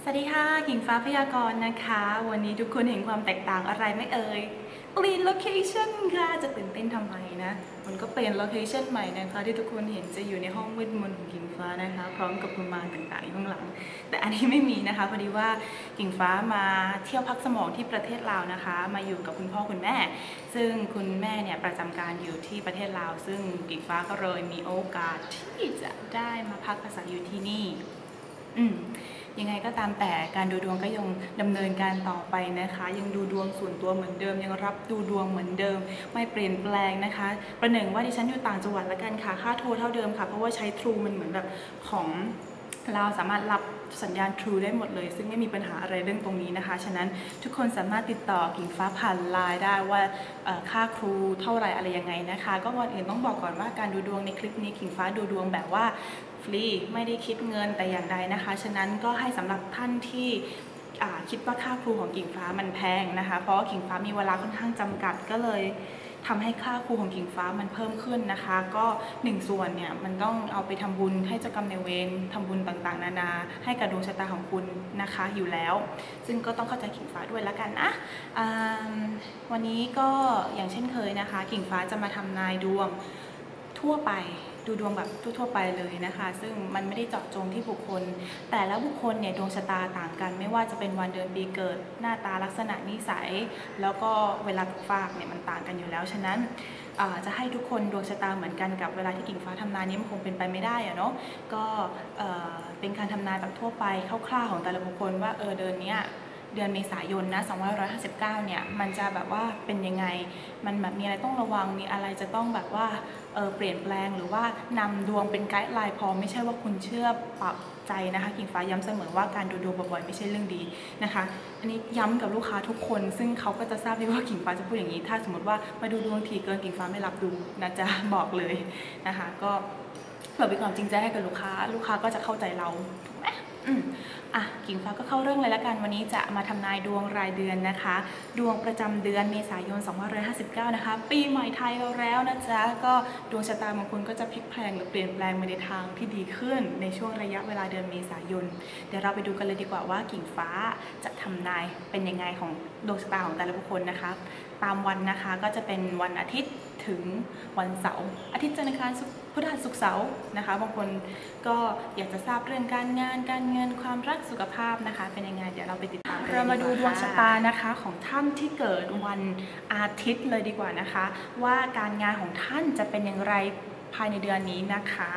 วัสดีค่ะกิ่งฟ้าพยากรณ์นะคะวันนี้ทุกคนเห็นความแตกต่างอะไรไหมเอ่ยเปลี่ยนโลเคชั่นค่ะจะตื่นเต้นทำไมนะมันก็เปลี่ยนโลเคชั่นใหม่นะคะที่ทุกคนเห็นจะอยู่ในห้องมืดมนของกิ่งฟ้านะคะพร้อมกับกุมารต่างๆอยู่ข้างหลังแต่อันนี้ไม่มีนะคะพอดีว่ากิ่งฟ้ามาเที่ยวพักสมองที่ประเทศลาวนะคะมาอยู่กับคุณพ่อคุณแม่ซึ่งคุณแม่เนี่ยประจำการอยู่ที่ประเทศลาวซึ่งกิ่งฟ้าก็เลยมีโอกาสที่จะได้มาพักอาศัยอยู่ที่นี่ยังไงก็ตามแต่การดูดวงก็ยังดำเนินการต่อไปนะคะยังดูดวงส่วนตัวเหมือนเดิมยังรับดูดวงเหมือนเดิมไม่เปลี่ยนแปลงนะคะประหนึ่งว่าดิฉันอยู่ต่างจังหวัดแล้วกันค่ะค่าโทรเท่าเดิมค่ะเพราะว่าใช้ True มันเหมือนแบบของเราสามารถรับสัญญาณ True ได้หมดเลยซึ่งไม่มีปัญหาอะไรเรื่องตรงนี้นะคะฉะนั้นทุกคนสามารถติดต่อกิ่งฟ้าผ่านไลน์ได้ว่าค่าครูเท่าไหร่อะไรยังไงนะคะก็ก่อนอื่นต้องบอกก่อนว่าการดูดวงในคลิปนี้กิ่งฟ้าดูดวงแบบว่าฟรีไม่ได้คิดเงินแต่อย่างใดนะคะฉะนั้นก็ให้สำหรับท่านที่คิดว่าค่าครูของกิ่งฟ้ามันแพงนะคะเพราะว่ากิ่งฟ้ามีเวลาค่อนข้างจำกัดก็เลยทำให้ค่าครูของกิ่งฟ้ามันเพิ่มขึ้นนะคะก็1 ส่วนเนี่ยมันต้องเอาไปทำบุญให้เจ้ากรรมนายเวรทำบุญต่างๆนานาให้กับดวงชะตาของคุณนะคะอยู่แล้วซึ่งก็ต้องเข้าใจกิ่งฟ้าด้วยละกันนะวันนี้ก็อย่างเช่นเคยนะคะกิ่งฟ้าจะมาทำนายดวงทั่วไปดูดวงแบบทั่วๆไปเลยนะคะซึ่งมันไม่ได้เจาะจงที่บุคคลแต่ละบุคคลเนี่ยดวงชะตาต่างกันไม่ว่าจะเป็นวันเดือนปีเกิดหน้าตาลักษณะนิสัยแล้วก็เวลาฝากเนี่ยมันต่างกันอยู่แล้วฉะนั้นจะให้ทุกคนดวงชะตาเหมือนกันกับเวลาที่กิ่งฟ้าทำนายนี้มันคงเป็นไปไม่ได้อะเนาะก็เป็นการทำนายแบบทั่วไปคร่าวๆของแต่ละบุคคลว่าเดือนเมษายนนะ2559เนี่ยมันจะแบบว่าเป็นยังไงมันแบบมีอะไรต้องระวังมีอะไรจะต้องแบบว่าเปลี่ยนแปลงหรือว่านำดวงเป็นไกด์ไลน์พอไม่ใช่ว่าคุณเชื่อปรับใจนะคะกิ่งฟ้าย้ำเสมอว่าการดูดวงบ่อยๆไม่ใช่เรื่องดีนะคะอันนี้ย้ำกับลูกค้าทุกคนซึ่งเขาก็จะทราบดีว่ากิ่งฟ้าจะพูดอย่างนี้ถ้าสมมติว่ามาดูดวงทีเกินกิ่งฟ้าไม่รับดูนะจ๊ะบอกเลยนะคะก็เพื่อเป็นความจริงใจให้กับลูกค้าก็จะเข้าใจเราถูกไหมกิ่งฟ้าก็เข้าเรื่องเลยละกันวันนี้จะมาทำนายดวงรายเดือนนะคะดวงประจำเดือนเมษายน2559นะคะปีใหม่ไทยเราแล้วนะจ๊ะก็ดวงชะตาบางคนก็จะพลิกแพลงหรือเปลี่ยนแปลงไปในทางที่ดีขึ้นในช่วงระยะเวลาเดือนเมษายนเดี๋ยวเราไปดูกันเลยดีกว่าว่ากิ่งฟ้าจะทำนายเป็นยังไงของดวงชะตาของแต่ละบุคคลนะคะตามวันนะคะก็จะเป็นวันอาทิตย์ถึงวันเสาร์อาทิตย์จันทร์อังคารพฤหัสศุกร์เสาร์นะคะบางคนก็อยากจะทราบเรื่องการงานการเงินความรักสุขภาพนะคะเป็นยังไงเดี๋ยวเราไปติดตามเรามาดูดวงชะตานะคะของท่านที่เกิดวันอาทิตย์เลยดีกว่านะคะว่าการงานของท่านจะเป็นอย่างไรภายในเดือนนี้นะคะ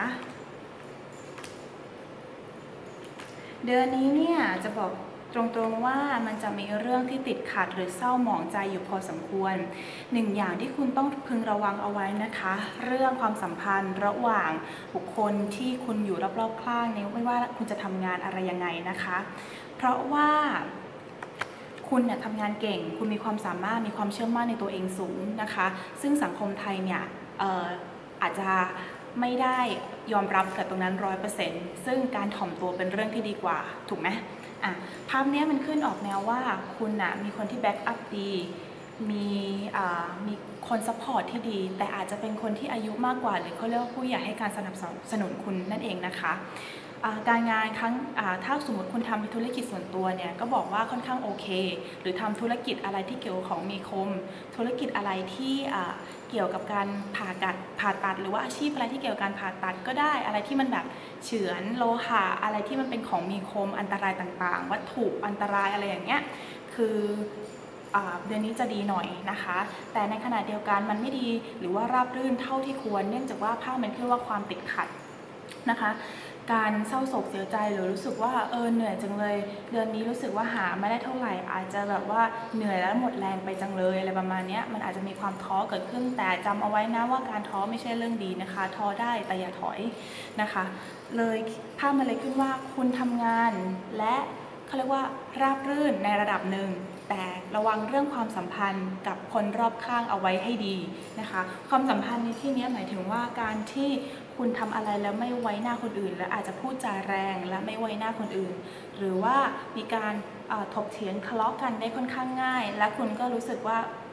เดือนนี้เนี่ยจะบอกตรงๆว่ามันจะมีเรื่องที่ติดขัดหรือเศร้าหมองใจอยู่พอสมควรอย่างที่คุณต้องพึงระวังเอาไว้นะคะเรื่องความสัมพันธ์ระหว่างบุคคลที่คุณอยู่รอบๆข้างในไม่ว่าคุณจะทำงานอะไรยังไงนะคะเพราะว่าคุณเนี่ยทำงานเก่งคุณมีความสามารถมีความเชื่อมั่นในตัวเองสูงนะคะซึ่งสังคมไทยเนี่ยอาจจะไม่ได้ยอมรับกับตรงนั้น100%ซึ่งการถ่อมตัวเป็นเรื่องที่ดีกว่าถูกไหมภาพนี้มันขึ้นออกแนวว่าคุณมีคนที่แบ็กอัพดีมีคนซัพพอร์ตที่ดีแต่อาจจะเป็นคนที่อายุมากกว่าหรือเขาเรียกว่าผู้ใหญ่ให้การสนับสนุนคุณนั่นเองนะคะการงานถ้าสมมติคุณทำธุรกิจส่วนตัวเนี่ยก็บอกว่าค่อนข้างโอเคหรือทำธุรกิจอะไรที่เกี่ยวของมีคมธุรกิจอะไรที่เกี่ยวกับการผ่าตัดหรือว่าอาชีพอะไรที่เกี่ยวกับการผ่าตัดก็ได้อะไรที่มันแบบเฉือนโลหะอะไรที่มันเป็นของมีคมอันตรายต่างๆวัตถุอันตรายอะไรอย่างเงี้ยคือเดือนนี้จะดีหน่อยนะคะแต่ในขณะเดียวกันมันไม่ดีหรือว่าราบรื่นเท่าที่ควรเนื่องจากว่าภาพมันขึ้นว่าความติดขัดนะคะการเศร้าโศกเสียใจหรือรู้สึกว่าเหนื่อยจังเลยเดือนนี้รู้สึกว่าหาไม่ได้เท่าไหร่อาจจะแบบว่าเหนื่อยแล้วหมดแรงไปจังเลยอะไรประมาณนี้มันอาจจะมีความท้อเกิดขึ้นแต่จำเอาไว้นะว่าการท้อไม่ใช่เรื่องดีนะคะท้อได้แต่อย่าถอยนะคะเลยภาพมันเลยขึ้นว่าคุณทำงานและเขาเรียกว่าราบรื่นในระดับหนึ่งแต่ระวังเรื่องความสัมพันธ์กับคนรอบข้างเอาไว้ให้ดีนะคะความสัมพันธ์ในที่นี้หมายถึงว่าการที่คุณทำอะไรแล้วไม่ไว้หน้าคนอื่นและอาจจะพูดจาแรงและไม่ไว้หน้าคนอื่นหรือว่ามีการถกเถียงทะเลาะกันได้ค่อนข้างง่ายและคุณก็รู้สึกว่า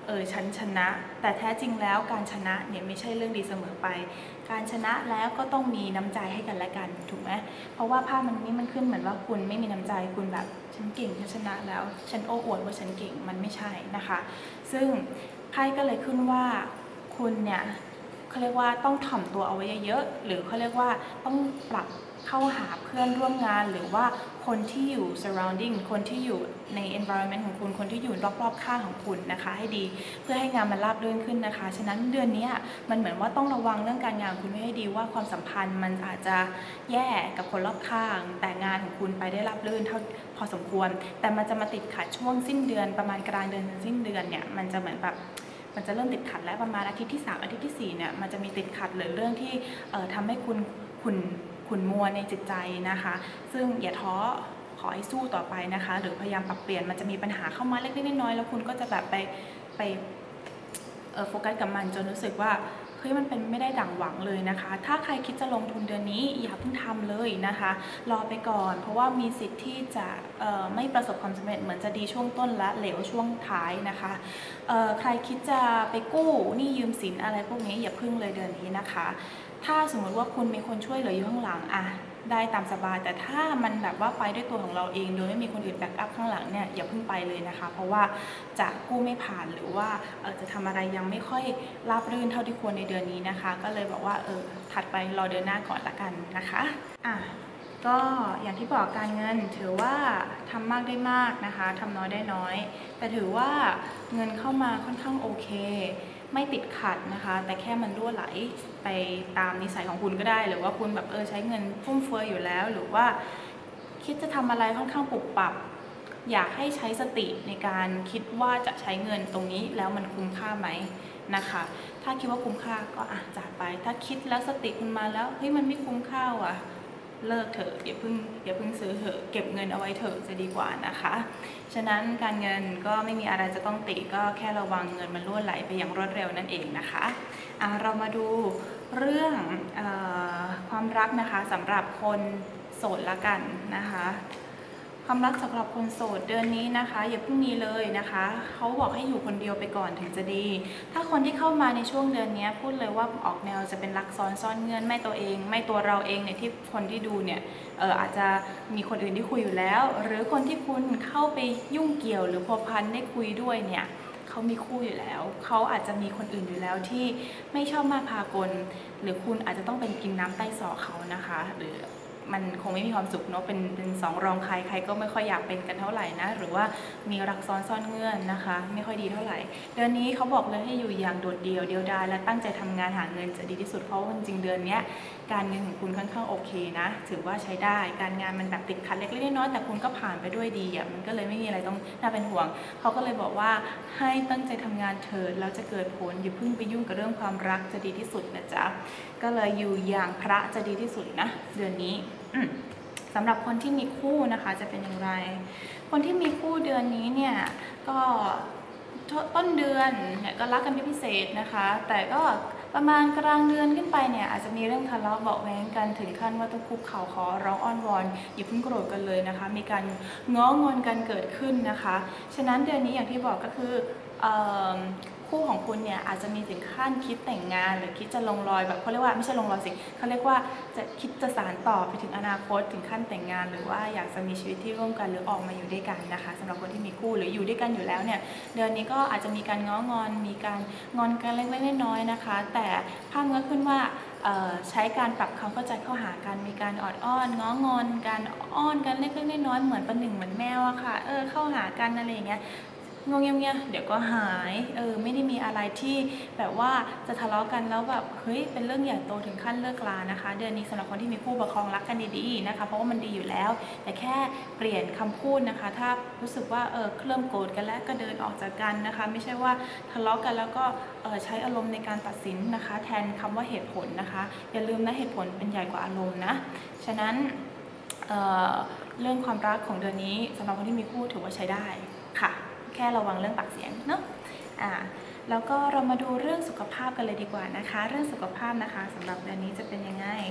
ฉันชนะแต่แท้จริงแล้วการชนะเนี่ยไม่ใช่เรื่องดีเสมอไปการชนะแล้วก็ต้องมีน้ำใจให้กันและกันถูกไหมเพราะว่าภาพมันขึ้นเหมือนว่าคุณไม่มีน้ำใจคุณแบบฉันเก่งฉันชนะแล้วฉันโอ้อวดว่าฉันเก่งมันไม่ใช่นะคะซึ่งไพ่ก็เลยขึ้นว่าคุณเนี่ยเขาเรียกว่าต้องถ่อมตัวเอาไว้เยอะๆหรือเขาเรียกว่าต้องปรับเข้าหาเพื่อนร่วมงานหรือว่าคนที่อยู่ surrounding คนที่อยู่ใน environment ของคุณคนที่อยู่รอบๆข้างของคุณนะคะให้ดีเพื่อให้งานมันราบรื่นขึ้นนะคะฉะนั้นเดือนนี้มันเหมือนว่าต้องระวังเรื่องการงานของคุณให้ดีว่าความสัมพันธ์มันอาจจะแย่กับคนรอบข้างแต่งานของคุณไปได้ราบรื่นเท่าพอสมควรแต่มันจะมาติดขัดช่วงสิ้นเดือนประมาณกลางเดือนถึงสิ้นเดือนเนี่ยมันจะเหมือนแบบมันจะเริ่มติดขัดแล้วประมาณอาทิตย์ที่3อาทิตย์ที่4เนี่ยมันจะมีติดขัดหรือเรื่องที่ทำให้ขุ่นมัวในจิตใจนะคะซึ่งอย่าท้อขอให้สู้ต่อไปนะคะหรือพยายามปรับเปลี่ยนมันจะมีปัญหาเข้ามาเล็กๆน้อยๆแล้วคุณก็จะแบบไปโฟกัสกับมันจนรู้สึกว่าเฮ้ยมันเป็นไม่ได้ดั่งหวังเลยนะคะถ้าใครคิดจะลงทุนเดือนนี้อย่าเพิ่งทำเลยนะคะรอไปก่อนเพราะว่ามีสิทธิ์ที่จะไม่ประสบความสำเร็จเหมือนจะดีช่วงต้นและเหลวช่วงท้ายนะคะใครคิดจะไปกู้หนี้ยืมสินอะไรพวกนี้อย่าพึ่งเลยเดือนนี้นะคะถ้าสมมติว่าคุณมีคนช่วยเหลืออยู่ข้างหลังได้ตามสบายแต่ถ้ามันแบบว่าไปด้วยตัวของเราเองโดยไม่มีคนอื่นแบ็กอัพข้างหลังเนี่ยอย่าเพิ่งไปเลยนะคะเพราะว่าจะกู้ไม่ผ่านหรือว่าจะทำอะไรยังไม่ค่อยราบรื่นเท่าที่ควรในเดือนนี้นะคะก็เลยบอกว่าถัดไปรอเดือนหน้าก่อนละกันนะคะก็อย่างที่บอกการเงินถือว่าทำมากได้มากนะคะทำน้อยได้น้อยแต่ถือว่าเงินเข้ามาค่อนข้างโอเคไม่ติดขัดนะคะแต่แค่มันรั่วไหลไปตามนิสัยของคุณก็ได้หรือว่าคุณแบบใช้เงินฟุ่มเฟือยอยู่แล้วหรือว่าคิดจะทำอะไรค่อนข้างปรับปรับอยากให้ใช้สติในการคิดว่าจะใช้เงินตรงนี้แล้วมันคุ้มค่าไหมนะคะถ้าคิดว่าคุ้มค่าก็จ่ายไปถ้าคิดแล้วสติคุณมาแล้วเฮ้ยมันไม่คุ้มค่าว่ะเลิกเถอะอย่าเพิ่งซื้อเถอะเก็บเงินเอาไว้เถอะจะดีกว่านะคะฉะนั้นการเงินก็ไม่มีอะไรจะต้องติก็แค่ระวังเงินมันรั่วไหลไปอย่างรวดเร็วนั่นเองนะคะเรามาดูเรื่องความรักนะคะสำหรับคนโสดละกันนะคะความรักสำหรับคนโสดเดือนนี้นะคะอย่าเพิ่งมีเลยนะคะเขาบอกให้อยู่คนเดียวไปก่อนถึงจะดีถ้าคนที่เข้ามาในช่วงเดือนนี้พูดเลยว่าออกแนวจะเป็นรักซ้อนซ่อนเงื่อนไม่ตัวเองไม่ตัวเราเองเนี่ยที่คนที่ดูเนี่ยอาจจะมีคนอื่นที่คุยอยู่แล้วหรือคนที่คุณเข้าไปยุ่งเกี่ยวหรือพัวพันได้คุยด้วยเนี่ยเขามีคู่อยู่แล้วเขาอาจจะมีคนอื่นอยู่แล้วที่ไม่ชอบมาพากลหรือคุณอาจจะต้องเป็นกินน้ำใต้ศอกเขานะคะหรือมันคงไม่มีความสุขเนาะเป็นสองรองใครก็ไม่ค่อยอยากเป็นกันเท่าไหร่นะหรือว่ามีรักซ้อนซ่อนเงื่อนนะคะไม่ค่อยดีเท่าไหร่เดือนนี้เขาบอกเลยให้อยู่อย่างโดดเดี่ยวเดียวดายและตั้งใจทำงานหาเงินจะดีที่สุดเพราะจริงๆเดือนนี้การเงินของคุณค่อนข้างโอเคนะถือว่าใช้ได้การงานมันแบบติดขัดเล็กๆน้อยๆแต่คุณก็ผ่านไปด้วยดีมันก็เลยไม่มีอะไรต้องน่าเป็นห่วงเขาก็เลยบอกว่าให้ตั้งใจทำงานเถิดแล้วจะเกิดผลอย่าเพิ่งไปยุ่งกับเรื่องความรักจะดีที่สุดนะจ๊ะก็เลยอยู่อย่างพระจะดีที่สุดนะเดือนนี้สำหรับคนที่มีคู่นะคะจะเป็นอย่างไรคนที่มีคู่เดือนนี้เนี่ยก็ต้นเดือนเนี่ยก็รักกันเป็นพิเศษนะคะแต่ก็ประมาณกลางเดือนขึ้นไปเนี่ยอาจจะมีเรื่องทะเลาะเบาะแว้งกันถึงขั้นว่าต้องคุกเข่าขอร้องอ้อนวอนอย่าเพิ่งโกรธกันเลยนะคะมีการง้องอนกันเกิดขึ้นนะคะฉะนั้นเดือนนี้อย่างที่บอกก็คือคู่ของคุณเนี่ยอาจจะมีถึงขั้นคิดแต่งงานหรือคิดจะลงรอยแบบเขาเรียกว่าไม่ใช่ลงรอยสิเขาเรียกว่าจะคิดจะสานต่อไปถึงอนาคตถึงขั้นแต่งงานหรือว่าอยากจะมีชีวิตที่ร่วมกันหรือออกมาอยู่ด้วยกันนะคะสำหรับคนที่มีคู่หรืออยู่ด้วยกันอยู่แล้วเนี่ยเดือนนี้ก็อาจจะมีการง้องอนมีการงอนกันเล็กๆน้อยๆนะคะแต่ภาพก็ขึ้นว่าใช้การปรับความเข้าใจเข้าหากันมีการออดอ้อนง้องอนการอ้อนกันเล็กๆน้อยๆเหมือนประหนึ่งเหมือนแมวอะค่ะเข้าหากันอะไรอย่างเงี้ยงงเงี้ยเดี๋ยวก็หายไม่ได้มีอะไรที่แบบว่าจะทะเลาะกันแล้วแบบเฮ้ยเป็นเรื่องใหญ่โตถึงขั้นเลิกลานะคะเดือนนี้สำหรับคนที่มีคู่ประคองรักกันดีๆนะคะเพราะว่ามันดีอยู่แล้วแต่แค่เปลี่ยนคำพูดนะคะถ้ารู้สึกว่าเริ่มโกรธกันแล้วก็เดินออกจากกันนะคะไม่ใช่ว่าทะเลาะกันแล้วก็ใช้อารมณ์ในการตัดสินนะคะแทนคำว่าเหตุผลนะคะอย่าลืมนะเหตุผลเป็นใหญ่กว่าอารมณ์นะฉะนั้นเรื่องความรักของเดือนนี้สำหรับคนที่มีคู่ถือว่าใช้ได้ค่ะแค่ระวังเรื่องปากเสียงเนาะแล้วก็เรามาดูเรื่องสุขภาพกันเลยดีกว่านะคะเรื่องสุขภาพนะคะสำหรับเดือนนี้จะเป็นยังไง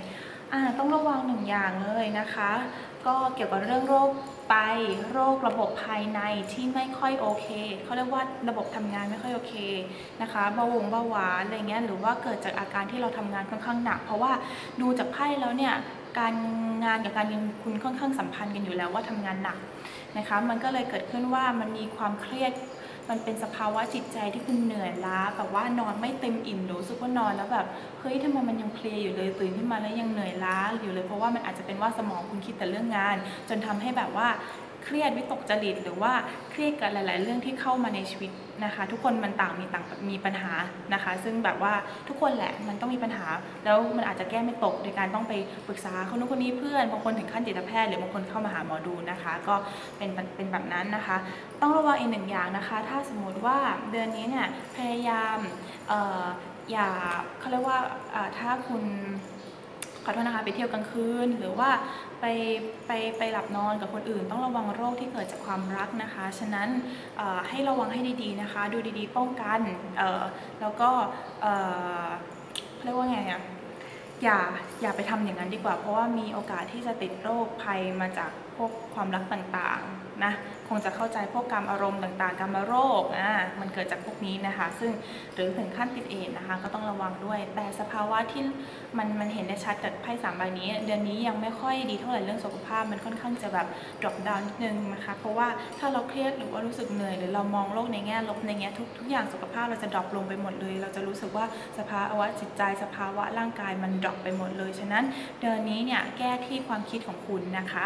ต้องระวังหนึ่งอย่างเลยนะคะก็เกี่ยวกับเรื่องโรคไตโรคระบบภายในที่ไม่ค่อยโอเคเขาเรียกว่าระบบทำงานไม่ค่อยโอเคนะคะเบาหวานอะไรเงี้ยหรือว่าเกิดจากอาการที่เราทำงานค่อนข้างหนักเพราะว่าดูจากไพ่แล้วเนี่ยการงานกับการเงินคุณค่อนข้างสัมพันธ์กันอยู่แล้วว่าทำงานหนักนะคะมันก็เลยเกิดขึ้นว่ามันมีความเครียดมันเป็นสภาวะจิตใจที่คุณเหนื่อยล้าแบบว่านอนไม่เต็มอิ่มรู้สึกว่านอนแล้วแบบเฮ้ยทำไมมันยังเพลียอยู่เลยตื่นขึ้นมาแล้วยังเหนื่อยล้าอยู่เลยเพราะว่ามันอาจจะเป็นว่าสมองคุณคิดแต่เรื่องงานจนทำให้แบบว่าเครียดวิตกจริตหรือว่าเครียดกับหลายๆเรื่องที่เข้ามาในชีวิตนะคะทุกคนมันต่างมีปัญหานะคะซึ่งแบบว่าทุกคนแหละมันต้องมีปัญหาแล้วมันอาจจะแก้ไม่ตกโดยการต้องไปปรึกษาคนนู้นคนนี้เพื่อนบางคนถึงขั้นจิตแพทย์หรือบางคนเข้ามาหาหมอดูนะคะก็เป็นแบบนั้นนะคะต้องระวังอีกหนึ่งอย่างนะคะถ้าสมมติว่าเดือนนี้เนี่ยพยายามอย่าเขาเรียกว่าถ้าคุณขอโทษนะคะไปเที่ยวกลางคืนหรือว่าไปหลับนอนกับคนอื่นต้องระวังโรคที่เกิดจากความรักนะคะฉะนั้นให้ระวังให้ดีๆนะคะดูดีๆป้องกันแล้วก็เรียกว่าไงอะอย่าไปทำอย่างนั้นดีกว่าเพราะว่ามีโอกาสที่จะติดโรคภัยมาจากพวกความรักต่างๆนะคงจะเข้าใจพวกกรรมอารมณ์ต่างๆกรรมโรคมันเกิดจากพวกนี้นะคะซึ่งหรือถึงขั้นติดเอดส์นะคะก็ต้องระวังด้วยแต่สภาวะที่มันเห็นได้ชัดจากไพ่3 ใบนี้เดือนนี้ยังไม่ค่อยดีเท่าไหร่เรื่องสุขภาพมันค่อนข้างจะแบบ drop down นิดนึงนะคะเพราะว่าถ้าเราเครียดหรือว่ารู้สึกเหนื่อยหรือเรามองโลกในแง่ลบในแง่ทุกอย่างสุขภาพเราจะ drop ลงไปหมดเลยเราจะรู้สึกว่าสภาวะจิตใจสภาวะร่างกายมัน drop ไปหมดเลยฉะนั้นเดือนนี้เนี่ยแก้ที่ความคิดของคุณนะคะ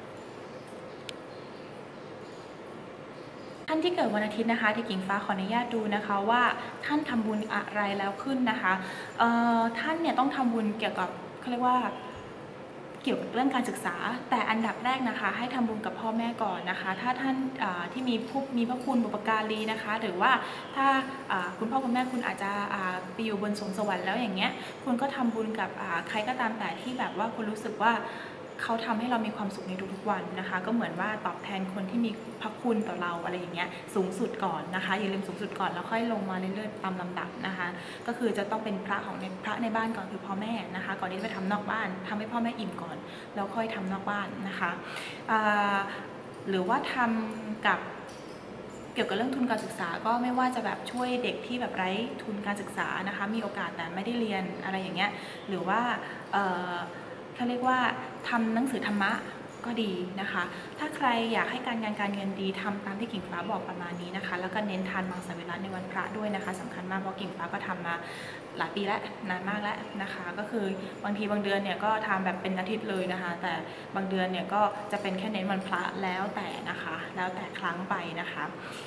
ท่านที่เกิดวันอาทิตย์นะคะที่กิ่งฟ้าขออนุญาตดูนะคะว่าท่านทำบุญอะไรแล้วขึ้นนะคะท่านเนี่ยต้องทำบุญเกี่ยวกับเขาเรียกว่าเกี่ยวกับเรื่องการศึกษาแต่อันดับแรกนะคะให้ทำบุญกับพ่อแม่ก่อนนะคะถ้าท่านที่มีพระคุณบุปการีนะคะหรือว่าถ้าคุณพ่อคุณแม่คุณอาจจะไปอยู่บนสวงสวรรค์แล้วอย่างเงี้ยคุณก็ทำบุญกับใครก็ตามแต่ที่แบบว่าคุณรู้สึกว่าเขาทำให้เรามีความสุขในทุกๆวันนะคะก็เหมือนว่าตอบแทนคนที่มีพระคุณต่อเราอะไรอย่างเงี้ยสูงสุดก่อนนะคะอย่าลืมสูงสุดก่อนแล้วค่อยลงมาเรื่อยๆตามลำดับนะคะก็คือจะต้องเป็นพระในบ้านก่อนคือพ่อแม่นะคะก่อนที่จะไปทำนอกบ้านทำให้พ่อแม่อิ่มก่อนแล้วค่อยทำนอกบ้านนะคะหรือว่าทำกับเกี่ยวกับเรื่องทุนการศึกษาก็ไม่ว่าจะแบบช่วยเด็กที่แบบไร้ทุนการศึกษานะคะมีโอกาสแต่ไม่ได้เรียนอะไรอย่างเงี้ยหรือว่าเขาเรียกว่าทำหนังสือธรรมะก็ดีนะคะถ้าใครอยากให้การงานการเงินดีทำตามที่กิ่งฟ้าบอกประมาณนี้นะคะแล้วก็เน้นทานมังสวิรัติในวันพระด้วยนะคะสำคัญมากเพราะกิ่งฟ้าก็ทำมาหลายปีแล้วนานมากแล้วนะคะก็คือบางทีบางเดือนเนี่ยก็ทำแบบเป็นอาทิตย์เลยนะคะแต่บางเดือนเนี่ยก็จะเป็นแค่เน้นวันพระแล้วแต่นะคะแล้วแต่ครั้งไปนะคะ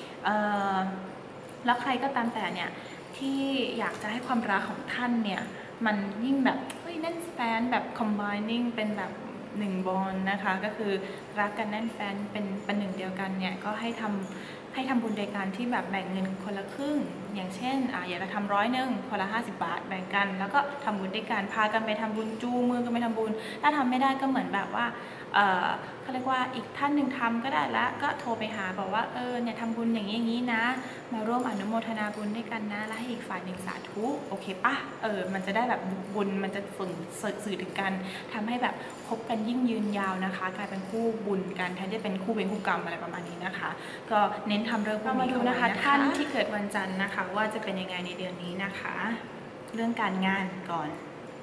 แล้วใครก็ตามแต่เนี่ยที่อยากจะให้ความรักของท่านเนี่ยมันยิ่งแบบเฮ้ยแน่นแฟนแบบ combining เป็นแบบ1 บอลนะคะก็คือรักกันแน่นแฟนเป็นหนึ่งเดียวกันเนี่ยก็ให้ทำบุญโดยการที่แบบแบ่งเงินคนละครึ่งอย่างเช่นอยากจะทำ100คนละ50 บาทแบ่งกันแล้วก็ทำบุญด้วยกันพากันไปทำบุญจูงมือกันไปทำบุญถ้าทำไม่ได้ก็เหมือนแบบว่าเขาเรียกว่าอีกท่านหนึ่งทำก็ได้แล้วก็โทรไปหาบอกว่าเนี่ยทำบุญอย่างนี้นะมาร่วมอนุโมทนาบุญด้วยกันนะแล้วให้อีกฝ่ายหนึ่งสาธุโอเคปะมันจะได้แบบบุญมันจะสื่อถึงกันทำให้แบบคบกันยิ่งยืนยาวนะคะกลายเป็นคู่บุญกันแทนที่เป็นคู่เวรคู่กรรมอะไรประมาณนี้นะคะก็เน้นทำเรื่องพวกนี้มาดูนะคะท่านที่เกิดวันจันทร์นะคะว่าจะเป็นยังไงในเดือนนี้นะคะเรื่องการงานก่อน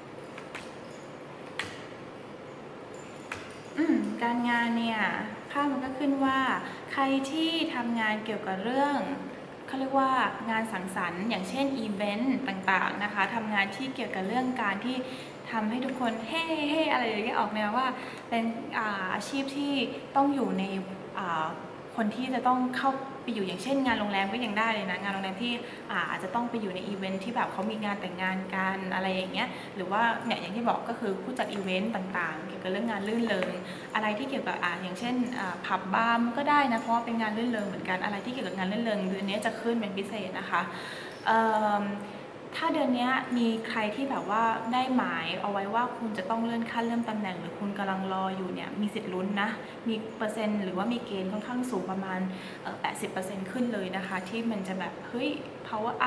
การงานเนี่ยภาพมันก็ขึ้นว่าใครที่ทำงานเกี่ยวกับเรื่องเขาเรียกว่างานสังสรรค์อย่างเช่นอีเวนต์ต่างๆนะคะทำงานที่เกี่ยวกับเรื่องการที่ทำให้ทุกคนเฮ้อะไรอย่างเงี้ยออกแนวว่าเป็นอาชีพที่ต้องอยู่ในคนที่จะต้องเข้าไปอยู่อย่างเช่นงานโรงแรมก็ยังได้เลยนะงานโรงแรมที่อาจจะต้องไปอยู่ในอีเวนท์ที่แบบเขามีงานแต่งงานกันอะไรอย่างเงี้ยหรือว่าเนี่ยอย่างที่บอกก็คือผู้จัดอีเวนต์ต่างๆเกี่ยวกับเรื่องงานลื่นเริงอะไรที่เกี่ยวกับอย่างเช่นผับบาร์ก็ได้นะเพราะว่าเป็นงานลื่นเริงเหมือนกันอะไรที่เกี่ยวกับงานลื่นเริงเดือนนี้จะขึ้นเป็นพิเศษนะคะถ้าเดือนนี้มีใครที่แบบว่าได้หมายเอาไว้ว่าคุณจะต้องเลื่อนขั้นเลื่อนตำแหน่งหรือคุณกำลังรออยู่เนี่ยมีสิทธิ์ลุ้นนะมีเปอร์เซ็นต์หรือว่ามีเกณฑ์ค่อนข้างสูงประมาณ80%ขึ้นเลยนะคะที่มันจะแบบเฮ้ย power up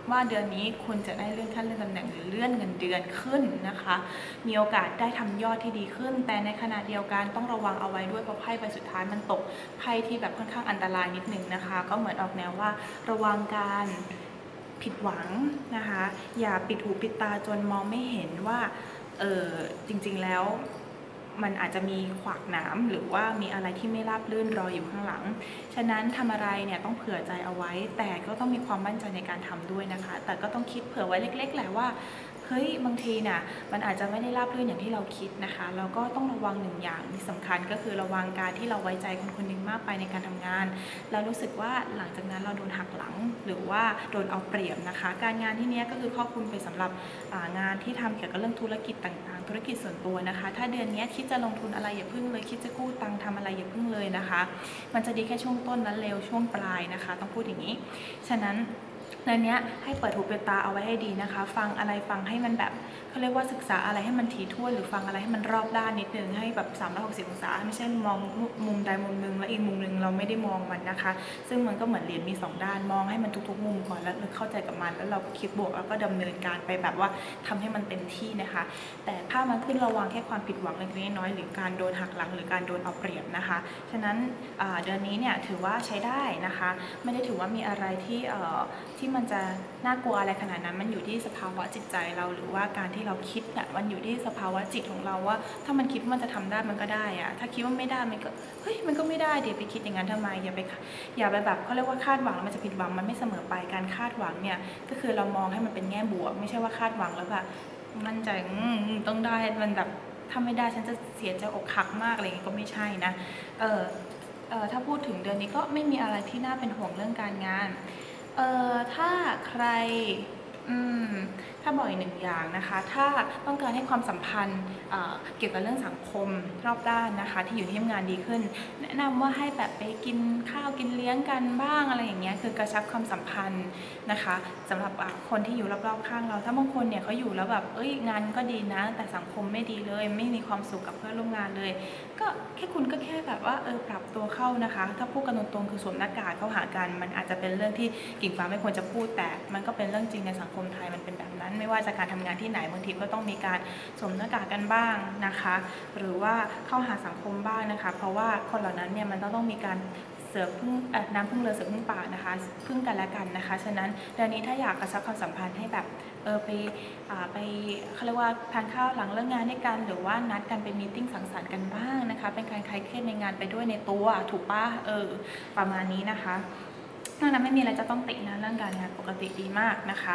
ว่าเดือนนี้คุณจะได้เลื่อนขั้นเลื่อนตำแหน่งหรือเลื่อนเงินเดือนขึ้นนะคะมีโอกาสได้ทำยอดที่ดีขึ้นแต่ในขณะเดียวกันต้องระวังเอาไว้ด้วยเพราะไพ่ใบสุดท้ายมันตกไพ่ที่แบบค่อนข้างอันตรายนิดนึงนะคะก็เหมือนออกแนวว่าระวังการผิดหวังนะคะอย่าปิดหูปิดตาจนมองไม่เห็นว่าจริงๆแล้วมันอาจจะมีขวากหนามหรือว่ามีอะไรที่ไม่ราบรื่นรออยู่ข้างหลังฉะนั้นทำอะไรเนี่ยต้องเผื่อใจเอาไว้แต่ก็ต้องมีความมั่นใจในการทำด้วยนะคะแต่ก็ต้องคิดเผื่อไว้เล็กๆแหละว่าเฮ้ยบางทีน่ะมันอาจจะไม่ได้ราบรื่นอย่างที่เราคิดนะคะแล้วก็ต้องระวังหนึ่งอย่างที่สำคัญก็คือระวังการที่เราไว้ใจคนคนหนึ่งมากไปในการทำงานแล้วรู้สึกว่าหลังจากนั้นเราโดนหักหลังหรือว่าโดนเอาเปรียบนะคะการงานที่นี้ก็คือครอบคลุมไปสำหรับงานที่ทำเกี่ยวกับเรื่องธุรกิจต่างๆธุรกิจส่วนตัวนะคะถ้าเดือนนี้คิดจะลงทุนอะไรอย่าพึ่งเลยคิดจะกู้ตังค์ทำอะไรอย่าพึ่งเลยนะคะมันจะดีแค่ช่วงต้นและเร็วช่วงปลายนะคะต้องพูดอย่างนี้ฉะนั้นเดือนนี้ให้เปิดหูเปิดตาเอาไว้ให้ดีนะคะฟังอะไรฟังให้มันแบบเขาเรียกว่าศึกษาอะไรให้มันถี่ถ้วนหรือฟังอะไรให้มันรอบด้านนิดนึงให้แบบ360องศาไม่ใช่มองมุมใดมุมนึงแล้วอีกมุมนึงเราไม่ได้มองมันนะคะซึ่งมันก็เหมือนเหรียญมี2ด้านมองให้มันทุกๆมุมก่อนแล้วเข้าใจกับมันแล้วเราก็คิดบวกแล้วก็ดำเนินการไปแบบว่าทำให้มันเต็มที่นะคะแต่ถ้ามันขึ้นระวังแค่ความผิดหวังเล็กน้อยหรือการโดนหักหลังหรือการโดนเอาเปรียบนะคะฉะนั้นเดือนนี้เนี่ยถือว่าใช้ได้นะคะไม่ได้ถือว่ามีอะไรที่มันจะน่ากลัวอะไรขนาดนั้นมันอยู่ที่สภาวะจิตใจเราหรือว่าการที่เราคิดเนี่ยมันอยู่ที่สภาวะจิตของเราว่าถ้ามันคิดว่ามันจะทำได้มันก็ได้อะถ้าคิดว่าไม่ได้มันก็เฮ้ยมันก็ไม่ได้เดี๋ยวไปคิดอย่างนั้นทำไมอย่าไปแบบเขาเรียกว่าคาดหวังแล้วมันจะผิดหวังมันไม่เสมอไปการคาดหวังเนี่ยก็คือเรามองให้มันเป็นแง่บวกไม่ใช่ว่าคาดหวังแล้วแบบมั่นใจต้องได้มันแบบถ้าไม่ได้ฉันจะเสียใจอกหักมากอะไรอย่างงี้ก็ไม่ใช่นะถ้าพูดถึงเดือนนี้ก็ไม่มีอะไรที่น่าเป็นห่วงเรื่องการงานถ้าใครถ้าบอกอีกหนึ่งอย่างนะคะถ้าต้องการให้ความสัมพันธ์เกี่ยวกับเรื่องสังคมรอบด้านนะคะที่อยู่ที่ทำงานดีขึ้นแนะนำว่าให้แบบไปกินข้าวกินเลี้ยงกันบ้างอะไรอย่างเงี้ยคือกระชับความสัมพันธ์นะคะสำหรับคนที่อยู่รอบๆข้างเราถ้าบางคนเนี่ยเขาอยู่แล้วแบบงานก็ดีนะแต่สังคมไม่ดีเลยไม่มีความสุขกับเพื่อนร่วมงานเลยก็คุณก็แค่แบบว่าปรับตัวเข้านะคะถ้าพูดกันตรงๆคือสวมหน้ากากเข้าหากันมันอาจจะเป็นเรื่องที่กิ่งฟ้าไม่ควรจะพูดแต่มันก็เป็นเรื่องจริงในสังคมไทยมันเป็นแบบนั้นไม่ว่าจะการทำงานที่ไหนบางทีก็ต้องมีการสวมหน้ากากกันบ้างนะคะหรือว่าเข้าหาสังคมบ้างนะคะเพราะว่าคนเหล่านั้นเนี่ยมันต้องมีการเสือพึ่งน้ำพึ่งเรือเสือพึ่งป่านะคะพึ่งกันและกันนะคะฉะนั้นเดือนนี้ถ้าอยากกระชับความสัมพันธ์ให้แบบไปเขาเรียกว่าทานข้าวหลังเลิกงานด้วยกันหรือว่านัดกันไปมีตติ้งสังสรรค์กันบ้างนะคะเป็นการคลายเครียดในงานไปด้วยในตัวถูกป่ะประมาณนี้นะคะนอกนั้นไม่มีอะไรจะต้องตินะเรื่องการงานปกติดีมากนะคะ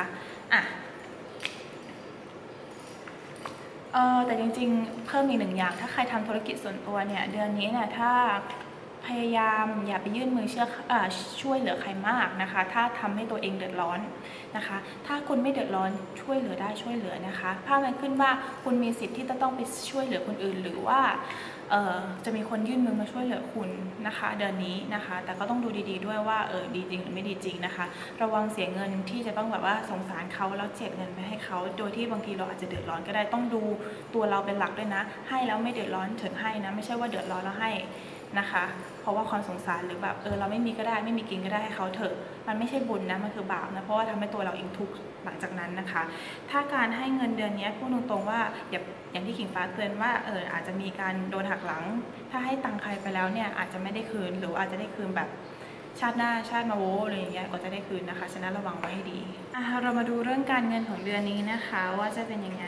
แต่จริงๆเพิ่มอีกหนึ่งอย่างถ้าใครทำธุรกิจส่วนตัวเนี่ยเดือนนี้เนี่ยถ้าพยายามอย่าไปยื่นมือช่วยเหลือใครมากนะคะถ้าทำให้ตัวเองเดือดร้อนนะคะถ้าคุณไม่เดือดร้อนช่วยเหลือได้ช่วยเหลือนะคะภาพมันขึ้นว่าคุณมีสิทธิ์ที่จะต้องไปช่วยเหลือคนอื่นหรือว่าจะมีคนยื่นมือมาช่วยเหลือคุณนะคะเดือนนี้นะคะแต่ก็ต้องดูดีๆด้วยว่าดีจริงหรือไม่ดีจริงนะคะระวังเสียเงินที่จะต้องแบบว่าสงสารเขาแล้วเจ็บเงินไปให้เขาโดยที่บางทีเราอาจจะเดือดร้อนก็ได้ต้องดูตัวเราเป็นหลักด้วยนะให้แล้วไม่เดือดร้อนถึงให้นะไม่ใช่ว่าเดือดร้อนแล้วให้นะคะเพราะว่าความสงสารหรือแบบเราไม่มีก็ได้ไม่มีกินก็ได้ให้เขาเถอะมันไม่ใช่บุญนะมันคือบาปนะเพราะว่าทำให้ตัวเราเองทุกข์หลังจากนั้นนะคะถ้าการให้เงินเดือนนี้พูดตรงๆว่าอย่างที่ขิงฟ้าเตือนว่าอาจจะมีการโดนหักหลังถ้าให้ตังใครไปแล้วเนี่ยอาจจะไม่ได้คืนหรืออาจจะได้คืนแบบชาติหน้าชาติมาโวอะไรอย่างเงี้ยก็จะได้คืนนะคะฉะนั้นระวังไว้ให้ดีเรามาดูเรื่องการเงินของเดือนนี้นะคะว่าจะเป็นยังไง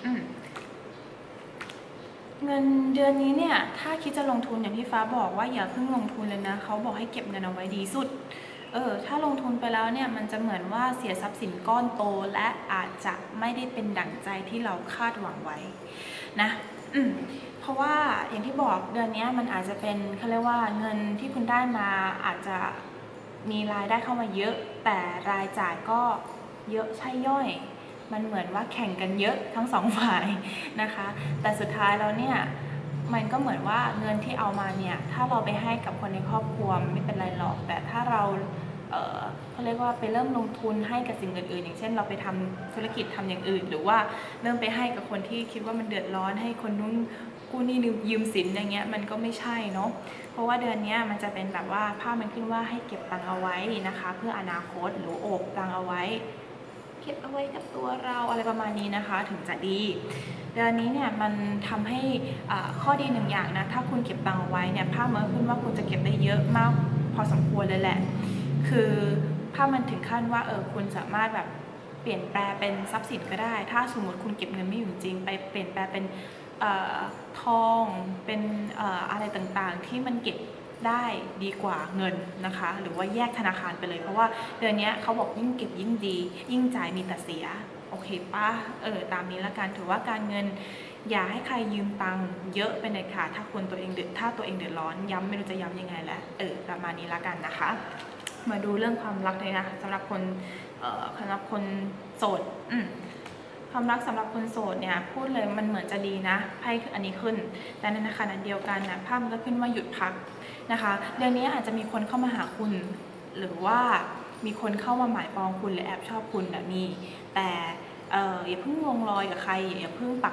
เงินเดือนนี้เนี่ยถ้าคิดจะลงทุนอย่างที่ฟ้าบอกว่าอย่าเพิ่งลงทุนเลยนะเขาบอกให้เก็บเงินเอาไว้ดีสุดถ้าลงทุนไปแล้วเนี่ยมันจะเหมือนว่าเสียทรัพย์สินก้อนโตและอาจจะไม่ได้เป็นดั่งใจที่เราคาดหวังไว้นะเพราะว่าอย่างที่บอกเดือนนี้มันอาจจะเป็นเขาเรียกว่าเงินที่คุณได้มาอาจจะมีรายได้เข้ามาเยอะแต่รายจ่ายก็เยอะใช่ย่อยมันเหมือนว่าแข่งกันเยอะทั้งสองฝ่ายนะคะแต่สุดท้ายแล้วเนี่ยมันก็เหมือนว่าเงินที่เอามาเนี่ยถ้าเราไปให้กับคนในครอบครัวไม่เป็นไรหรอกแต่ถ้าเราเขาเรียกว่าไปเริ่มลงทุนให้กับสิ่งอื่นๆอย่างเช่นเราไปทำธุรกิจทำอย่างอื่นหรือว่าเริ่มไปให้กับคนที่คิดว่ามันเดือดร้อนให้คนนู้นกู้หนี้ยืมสินอย่างเงี้ยมันก็ไม่ใช่เนาะเพราะว่าเดือนนี้มันจะเป็นแบบว่าภาพมันขึ้นว่าให้เก็บตังเอาไว้นะคะเพื่ออนาคตหรือโอบตังเอาไว้เก็บเอาไว้กับตัวเราอะไรประมาณนี้นะคะถึงจะดีเดือนนี้เนี่ยมันทำให้ข้อดีหนึ่งอย่างนะถ้าคุณเก็บตังค์เอาไว้เนี่ยภาพมันขึ้นว่าคุณจะเก็บได้เยอะมากพอสมควรเลยแหละคือภาพมันถึงขั้นว่าคุณสามารถแบบเปลี่ยนแปลเป็นทรัพย์สินก็ได้ถ้าสมมติคุณเก็บเงินไม่อยู่จริงไปเปลี่ยนแปลเป็นทองเป็นอะไรต่างๆที่มันเก็บได้ดีกว่าเงินนะคะหรือว่าแยกธนาคารไปเลยเพราะว่าเดือนนี้เขาบอกยิ่งเก็บยิ่งดียิ่งจ่ายมีแต่เสียโอเคป่ะตามนี้ละกันถือว่าการเงินอย่าให้ใครยืมตังค์เยอะเป็นเด็ดขาดถ้าตัวเองเดือดร้อนย้ำไม่รู้จะย้ำยังไงแล้วประมาณนี้ละกันนะคะมาดูเรื่องความรักเลยนะสำหรับคนโสดความรักสำหรับคนโสดเนี่ยพูดเลยมันเหมือนจะดีนะไพ่อันนี้ขึ้นแต่ในขณะเดียวกันนะภาพมันก็ขึ้นว่าหยุดพักนะคะเดือนนี้อาจจะมีคนเข้ามาหาคุณหรือว่ามีคนเข้ามาหมายปองคุณหรือแอบชอบคุณแบบนี้แต่อย่าเพิ่งลงรอยกับใครอย่าเพิ่ง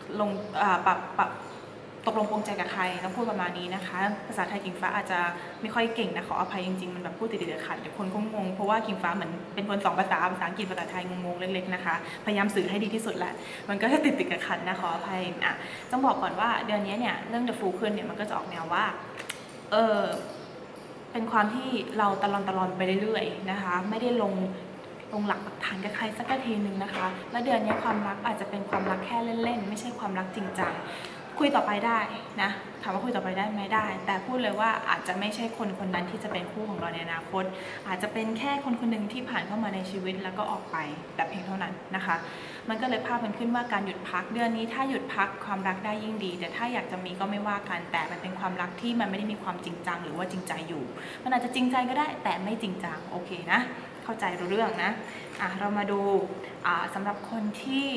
ตกลงปรงใจกับใครต้องพูดประมาณนี้นะคะภาษาไทยกิ่งฟ้าอาจจะไม่ค่อยเก่งนะขออภัยจริงๆมันแบบพูดติดๆขัดเดี๋ยวคนก็งงเพราะว่ากิ่งฟ้าเหมือนเป็นคน2 ภาษาอังกฤษภาษาไทยงงๆเล็กๆนะคะพยายามสื่อให้ดีที่สุดแหละมันก็จะติดๆขัดนะขออภัยต้องบอกก่อนว่าเดือนนี้เนี่ยเรื่อง The Fool ขึ้นเนี่ยมันก็จะออกแนวว่าเป็นความที่เราตะลอนไปเรื่อยๆนะคะไม่ได้ลงหลักปักฐานกับใครสักทีนึงนะคะและเดือนนี้ความรักอาจจะเป็นความรักแค่เล่นๆไม่ใช่ความรักจริงจังคุยต่อไปได้นะถามว่าคุยต่อไปได้ไหมได้แต่พูดเลยว่าอาจจะไม่ใช่คนนั้นที่จะเป็นคู่ของเราในอนาคตอาจจะเป็นแค่คนหนึ่งที่ผ่านเข้ามาในชีวิตแล้วก็ออกไปแต่เพียงเท่านั้นนะคะมันก็เลยภาพมันขึ้นว่าการหยุดพักเดือนนี้ถ้าหยุดพักความรักได้ยิ่งดีแต่ถ้าอยากจะมีก็ไม่ว่ากันแต่มันเป็นความรักที่มันไม่ได้มีความจริงจังหรือว่าจริงใจอยู่มันอาจจะจริงใจก็ได้แต่ไม่จริงจังโอเคนะเข้าใจรู้เรื่องนะเรามาดูสำหรับคนที่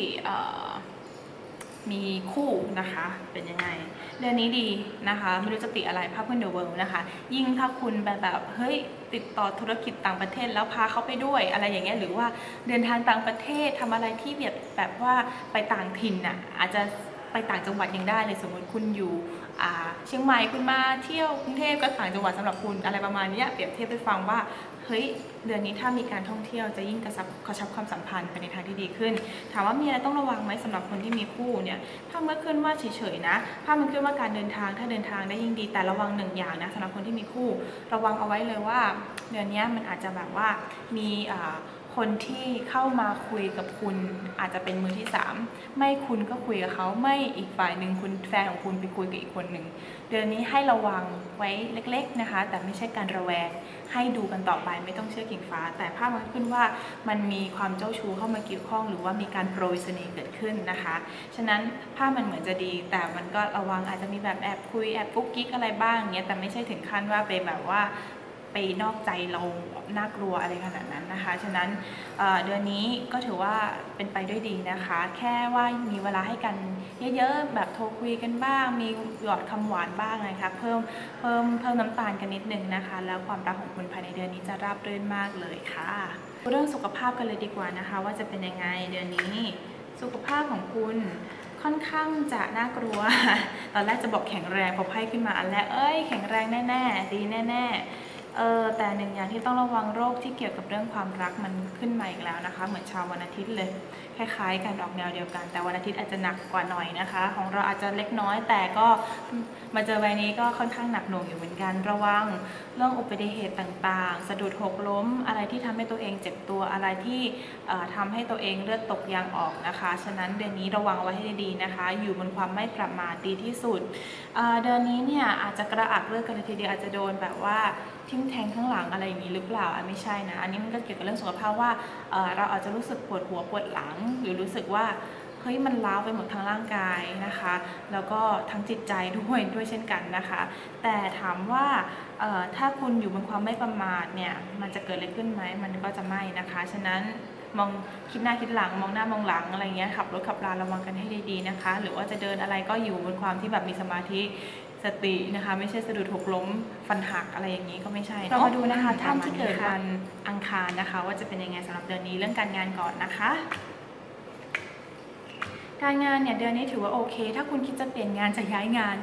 มีคู่นะคะเป็นยังไงเดือนนี้ดีนะคะไม่รู้จะติอะไรภาพขึ้นเดอะเวิลด์นะคะยิ่งถ้าคุณแบบเฮ้ยติดต่อธุรกิจต่างประเทศแล้วพาเขาไปด้วยอะไรอย่างเงี้ยหรือว่าเดินทางต่างประเทศทำอะไรที่แบบว่าไปต่างถิ่นน่ะอาจจะไปต่างจังหวัดยังได้เลยสมมติคุณอยู่เชียงใหม่คุณมาเที่ยวกรุงเทพก็ต่างจังหวัดสำหรับคุณอะไรประมาณนี้เปรียบเทียบให้ฟังว่าเฮ้ยเดือนนี้ถ้ามีการท่องเที่ยวจะยิ่งกระชับความสัมพันธ์ไปในทางที่ดีขึ้นถามว่ามีอะไรต้องระวังไหมสำหรับคนที่มีคู่เนี่ยถ้าเมื่อขึ้นว่าเฉยๆนะถ้ามันขึ้นว่าการเดินทางถ้าเดินทางได้ยิ่งดีแต่ระวัง1 อย่างนะสำหรับคนที่มีคู่ระวังเอาไว้เลยว่าเดือนนี้มันอาจจะแบบว่ามีคนที่เข้ามาคุยกับคุณอาจจะเป็นมือที่3ไม่คุณก็คุยกับเขาไม่อีกฝ่ายหนึ่งคุณแฟนของคุณไปคุยกับอีกคนหนึ่งเดือนนี้ให้ระวังไว้เล็กๆนะคะแต่ไม่ใช่การระแวงให้ดูกันต่อไปไม่ต้องเชื่อกิ่งฟ้าแต่ภาพมันขึ้นว่ามันมีความเจ้าชู้เข้ามาเกี่ยวข้องหรือว่ามีการโปรยเสน่ห์เกิดขึ้นนะคะฉะนั้นภาพมันเหมือนจะดีแต่มันก็ระวังอาจจะมีแบบแอบคุยแอบกุ๊กกิ๊กอะไรบ้างเงี้ยแต่ไม่ใช่ถึงขั้นว่าไปแบบว่าไปนอกใจเราน่ากลัวอะไรขนาดนั้นนะคะฉะนั้นเดือนนี้ก็ถือว่าเป็นไปด้วยดีนะคะแค่ว่ามีเวลาให้กันเยอะๆแบบโทรคุยกันบ้างมีหยอดคำหวานบ้างนะคะเพิ่มน้ำตาลกันนิดนึงนะคะแล้วความรักของคุณภายในเดือนนี้จะราบรื่นมากเลยค่ะเรื่องสุขภาพกันเลยดีกว่านะคะว่าจะเป็นยังไงเดือนนี้สุขภาพของคุณค่อนข้างจะน่ากลัวตอนแรกจะบอกแข็งแรงพอไพ่ขึ้นมาอันแรกแข็งแรงแน่ๆดีแน่ๆแต่1 อย่างที่ต้องระวังโรคที่เกี่ยวกับเรื่องความรักมันขึ้นมาอีกแล้วนะคะเหมือนชาววันอาทิตย์เลยคล้ายๆกันออกแนวเดียวกันแต่วันอาทิตย์อาจจะหนักกว่าหน่อยนะคะของเราอาจจะเล็กน้อยแต่ก็มาเจอใบนี้ก็ค่อนข้างหนักหน่วงอยู่เหมือนกันระวังเรื่องอุบัติเหตุต่างๆสะดุดหกล้มอะไรที่ทำให้ตัวเองเจ็บตัวอะไรที่ทำให้ตัวเองเลือดตกยางออกนะคะฉะนั้นเดือนนี้ระวังไว้ให้ดีๆนะคะอยู่บนความไม่ประมาทดีที่สุดเดือนนี้เนี่ยอาจจะกระอักเลือดกันเลยทีเดียวอาจจะโดนแบบว่าทิ่มแทงข้างหลังอะไรอย่างนี้หรือเปล่าไม่ใช่นะอันนี้มันก็เกี่ยวกับเรื่องสุขภาพว่าเราอาจจะรู้สึกปวดหัวปวดหลังหรือรู้สึกว่าเฮ้ยมันล้าวไปหมดทั้งร่างกายนะคะแล้วก็ทั้งจิตใจด้วยเช่นกันนะคะแต่ถามว่าถ้าคุณอยู่บนความไม่ประมาทเนี่ยมันจะเกิดอะไรขึ้นไหมมันก็จะไม่นะคะฉะนั้นมองคิดหน้าคิดหลังมองหน้ามองหลังอะไรเงี้ยขับรถขับราระวังกันให้ดีๆนะคะหรือว่าจะเดินอะไรก็อยู่บนความที่แบบมีสมาธิสตินะคะไม่ใช่สะดุดหกล้มฟันหักอะไรอย่างนี้ก็ไม่ใช่เรามาดูนะคะท่านที่เกิดวันอังคารนะคะว่าจะเป็นยังไงสำหรับเดือนนี้เรื่องการงานก่อนนะคะการงานเนี่ยเดือนนี้ถือว่าโอเคถ้าคุณคิดจะเปลี่ยนงานจะย้ายงาน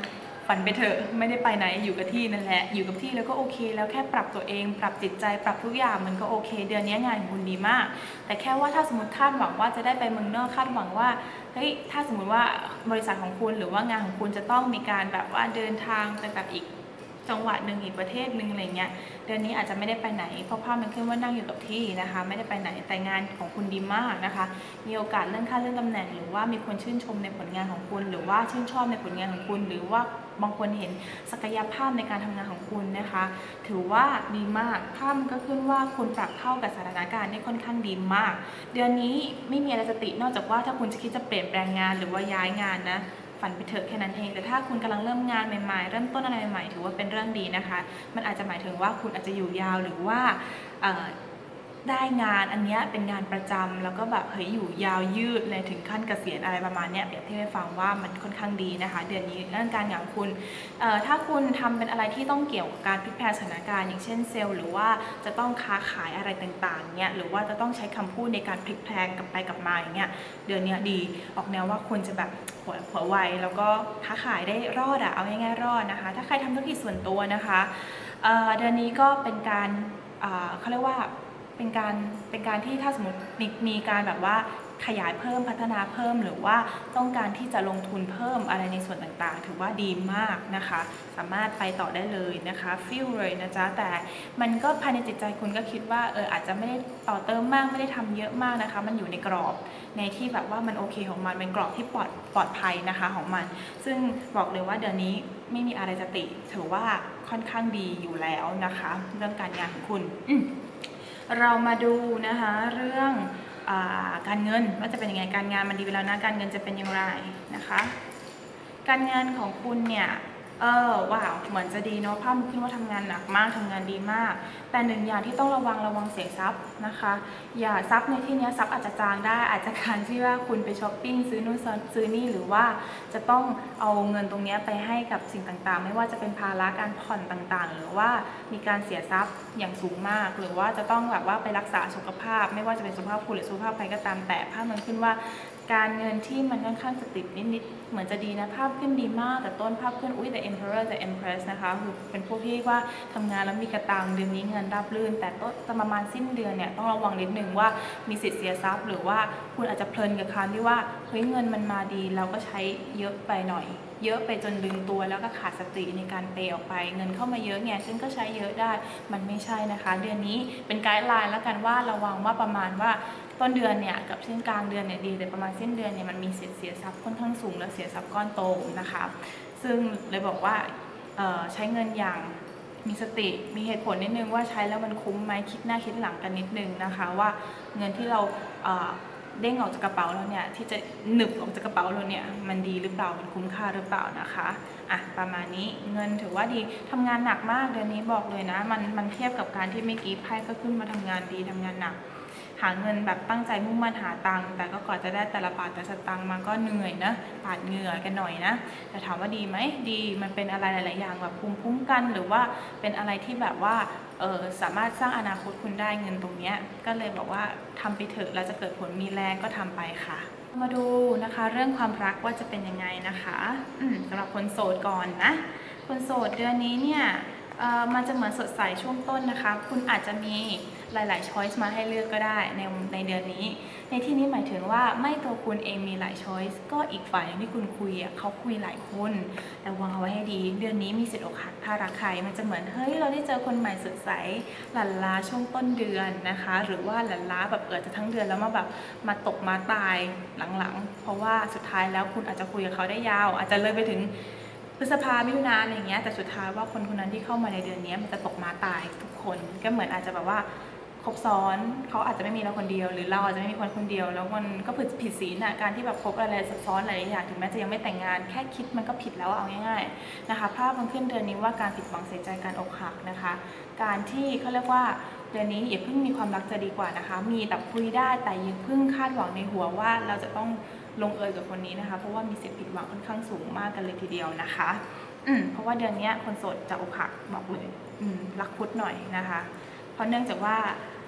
ฝันไปเถอะไม่ได้ไปไหนอยู่กับที่นั่นแหละอยู่กับที่แล้วก็โอเคแล้วแค่ปรับตัวเองปรับจิตใจปรับทุกอย่างมันก็โอเคเดือนนี้งานของคุณดีมากแต่แค่ว่าถ้าสมมติคาดหวังว่าจะได้ไปเมืองนอกคาดหวังว่าเฮ้ยถ้าสมมติว่าบริษัทของคุณหรือว่างานของคุณจะต้องมีการแบบว่าเดินทางไปแบบอีกจังหวัดหนึ่งอีกประเทศหนึ่งอะไรเงี้ยเดือนนี้อาจจะไม่ได้ไปไหนเพราะภาพมันขึ้นว่านั่งอยู่กับที่นะคะไม่ได้ไปไหนแต่งานของคุณดีมากนะคะมีโอกาสเลื่อนขั้นเลื่อนตำแหน่งหรือว่ามีคนชื่นชมในผลงานของคุณหรือว่าชื่นชอบในผลงานของคุณหรือว่าบางคนเห็นศักยภาพในการทำงานของคุณนะคะถือว่าดีมากภาพมันก็ขึ้นว่าคุณปรับเข้ากับสถานการณ์ได้ค่อนข้างดีมากเดือนนี้ไม่มีอะไรจะตินอกจากว่าถ้าคุณจะคิดจะเปลี่ยนแปลงงานหรือว่าย้ายงานนะฝันไปเถอะแค่นั้นเองแต่ถ้าคุณกำลังเริ่มงานใหม่ๆเริ่มต้นอะไรใหม่ๆถือว่าเป็นเรื่องดีนะคะมันอาจจะหมายถึงว่าคุณอาจจะอยู่ยาวหรือว่าได้งานอันนี้เป็นงานประจำแล้วก็แบบเฮ้ยอยู่ยาวยืดเลยถึงขั้นเกษียณอะไรประมาณนี้เปรียบเทียบให้ฟังว่ามันค่อนข้างดีนะคะเดือนนี้เรื่องการงานของคุณถ้าคุณทำเป็นอะไรที่ต้องเกี่ยวกับการพลิกแพลงสถานการณ์อย่างเช่นเซลล์หรือว่าจะต้องค้าขายอะไรต่างๆเนี่ยหรือว่าจะต้องใช้คำพูดในการพลิกแพลงกลับไปกลับมาอย่างเงี้ยเดือนนี้ดีออกแนวว่าคุณจะแบบหัวไวแล้วก็ค้าขายได้รอดเอาง่ายๆรอดนะคะถ้าใครทำธุรกิจส่วนตัวนะคะเดือนนี้ก็เป็นการเขาเรียกว่าเป็นการที่ถ้าสมมติมีการแบบว่าขยายเพิ่มพัฒนาเพิ่มหรือว่าต้องการที่จะลงทุนเพิ่มอะไรในส่วนต่างๆถือว่าดีมากนะคะสามารถไปต่อได้เลยนะคะฟิลเลยนะจ๊ะแต่มันก็ภายในจิตใจคุณก็คิดว่าอาจจะไม่ได้ต่อเติมมากไม่ได้ทำเยอะมากนะคะมันอยู่ในกรอบในที่แบบว่ามันโอเคของมันเป็นกรอบที่ปลอดภัยนะคะของมันซึ่งบอกเลยว่าเดือนนี้ไม่มีอะไรจะติถือว่าค่อนข้างดีอยู่แล้วนะคะเรื่องการงานของคุณเรามาดูนะคะเรื่องการเงินว่าจะเป็นยังไงการงานมันดีไปแล้วนะการเงินจะเป็นอย่างไรนะคะการงานของคุณเนี่ยว้าวเหมือนจะดีเนาะภาพมันขึ้นว่าทำงานหนักมากทำงานดีมากแต่หนึ่งอย่างที่ต้องระวังเสียทรัพย์นะคะอย่าทรัพย์ในที่นี้ทรัพย์อาจจะจางได้อาจจะการที่ว่าคุณไปช้อปปิ้งซื้อนู่นซื้อนี่หรือว่าจะต้องเอาเงินตรงนี้ไปให้กับสิ่งต่างๆไม่ว่าจะเป็นภาระการผ่อนต่างๆหรือว่ามีการเสียทรัพย์อย่างสูงมากหรือว่าจะต้องแบบว่าไปรักษาสุขภาพไม่ว่าจะเป็นสุขภาพคุณหรือสุขภาพใครก็ตามแต่ภาพมันขึ้นว่าการเงินที่มันค่อนข้างจะติดนิดๆเหมือนจะดีนะภาพขึ้นดีมากแต่ต้นภาพขึ้นแต่ Emperor แต่ Empress นะคะคือเป็นพวกที่ว่าทำงานแล้วมีกระตังเดือนนี้เงินราบรื่นแต่ต้นประมาณสิ้นเดือนเนี่ยต้องระวังนิดนึงว่ามีสิทธิ์เสียทรัพย์หรือว่าคุณอาจจะเพลินกับคำที่ว่าเฮ้ยเงินมันมาดีเราก็ใช้เยอะไปหน่อยเยอะไปจนลืมตัวแล้วก็ขาดสติในการเปย์ออกไปเงินเข้ามาเยอะไงฉันก็ใช้เยอะได้มันไม่ใช่นะคะเดือนนี้เป็นไกด์ไลน์แล้วกันว่าระวังว่าประมาณว่าต้นเดือนเนี่ยกับเส้นกลางเดือนเนี่ยดีแต่ประมาณสิ้นเดือนเนี่ยมันมีสิทธิ์เสียทรัพย์ค่อนข้างสูงและเสียทรัพย์ก้อนโตนะคะซึ่งเลยบอกว่าใช้เงินอย่างมีสติมีเหตุผลนิดนึงว่าใช้แล้วมันคุ้มไหมคิดหน้าคิดหลังกันนิดนึงนะคะว่าเงินที่เราเด้งออกจากกระเป๋าเราเนี่ยที่จะหนึบออกจากกระเป๋าเราเนี่ยมันดีหรือเปล่ามันคุ้มค่าหรือเปล่านะคะประมาณนี้เงินถือว่าดีทำงานหนักมากเดือนนี้บอกเลยนะมันเทียบกับการที่เมื่อกี้ไพ่ก็ขึ้นมาทำงานดีทำงานหนักหาเงินแบบตั้งใจมุ่งมั่นหาตังค์แต่ก็ก่อนจะได้แต่ละบาทแต่สตังค์มันก็เหนื่อยนะปาดเหงื่อกันหน่อยนะแต่ถามว่าดีไหมดีมันเป็นอะไรหลายๆอย่างแบบภูมิคุ้มกันหรือว่าเป็นอะไรที่แบบว่าสามารถสร้างอนาคตคุณได้เงินตรงนี้ก็เลยบอกว่าทำไปเถอะแล้วจะเกิดผลมีแรงก็ทำไปค่ะมาดูนะคะเรื่องความรักว่าจะเป็นยังไงนะคะสำหรับคนโสดก่อนนะคนโสดเดือนนี้เนี่ยมันจะเหมือนสดใสช่วงต้นนะคะคุณอาจจะมีหลายๆช้อยส์มาให้เลือกก็ได้ในเดือนนี้ในที่นี้หมายถึงว่าไม่ตัวคุณเองมีหลายช้อยส์ก็อีกฝ่ายที่คุณคุยเขาคุยหลายคนระวังเอาไว้ให้ดีเดือนนี้มีสิทธิ์อกหักถ้ารักใครมันจะเหมือนเฮ้ยเราได้เจอคนใหม่สดใสหลั่นล้าช่วงต้นเดือนนะคะหรือว่าหลั่นล้าแบบจะทั้งเดือนแล้วมาตกมาตายหลังๆเพราะว่าสุดท้ายแล้วคุณอาจจะคุยกับเขาได้ยาวอาจจะเลยไปถึงพฤษภามิถุนาอะไรอย่างเงี้ยแต่สุดท้ายว่าคนนั้นที่เข้ามาในเดือนนี้มันจะตกมาตายทุกคนก็เหมือนอาจจะแบบว่าคบซ้อนเขาอาจจะไม่มีเราคนเดียวหรือเราอาจจะไม่มีคนเดียวแล้วมันก็ผิดศีลการที่แบบคบอะไรซับซ้อนหลายอย่างถึงแม้จะยังไม่แต่งงานแค่คิดมันก็ผิดแล้วเอาง่ายๆนะคะภาพมันขึ้นเดือนนี้ว่าการผิดหวังเสียใจการอกหักนะคะการที่เขาเรียกว่าเดือนนี้อย่าเพิ่งมีความรักจะดีกว่านะคะมีแต่คุยได้แต่อย่าเพิ่งคาดหวังในหัวว่าเราจะต้องลงเอยกับคนนี้นะคะเพราะว่ามีสิทธิ์ผิดหวังค่อนข้างสูงมากกันเลยทีเดียวนะคะเพราะว่าเดือนนี้คนโสดจะอกหักบอกเลยรักพุทธหน่อยนะคะเพราะเนื่องจากว่า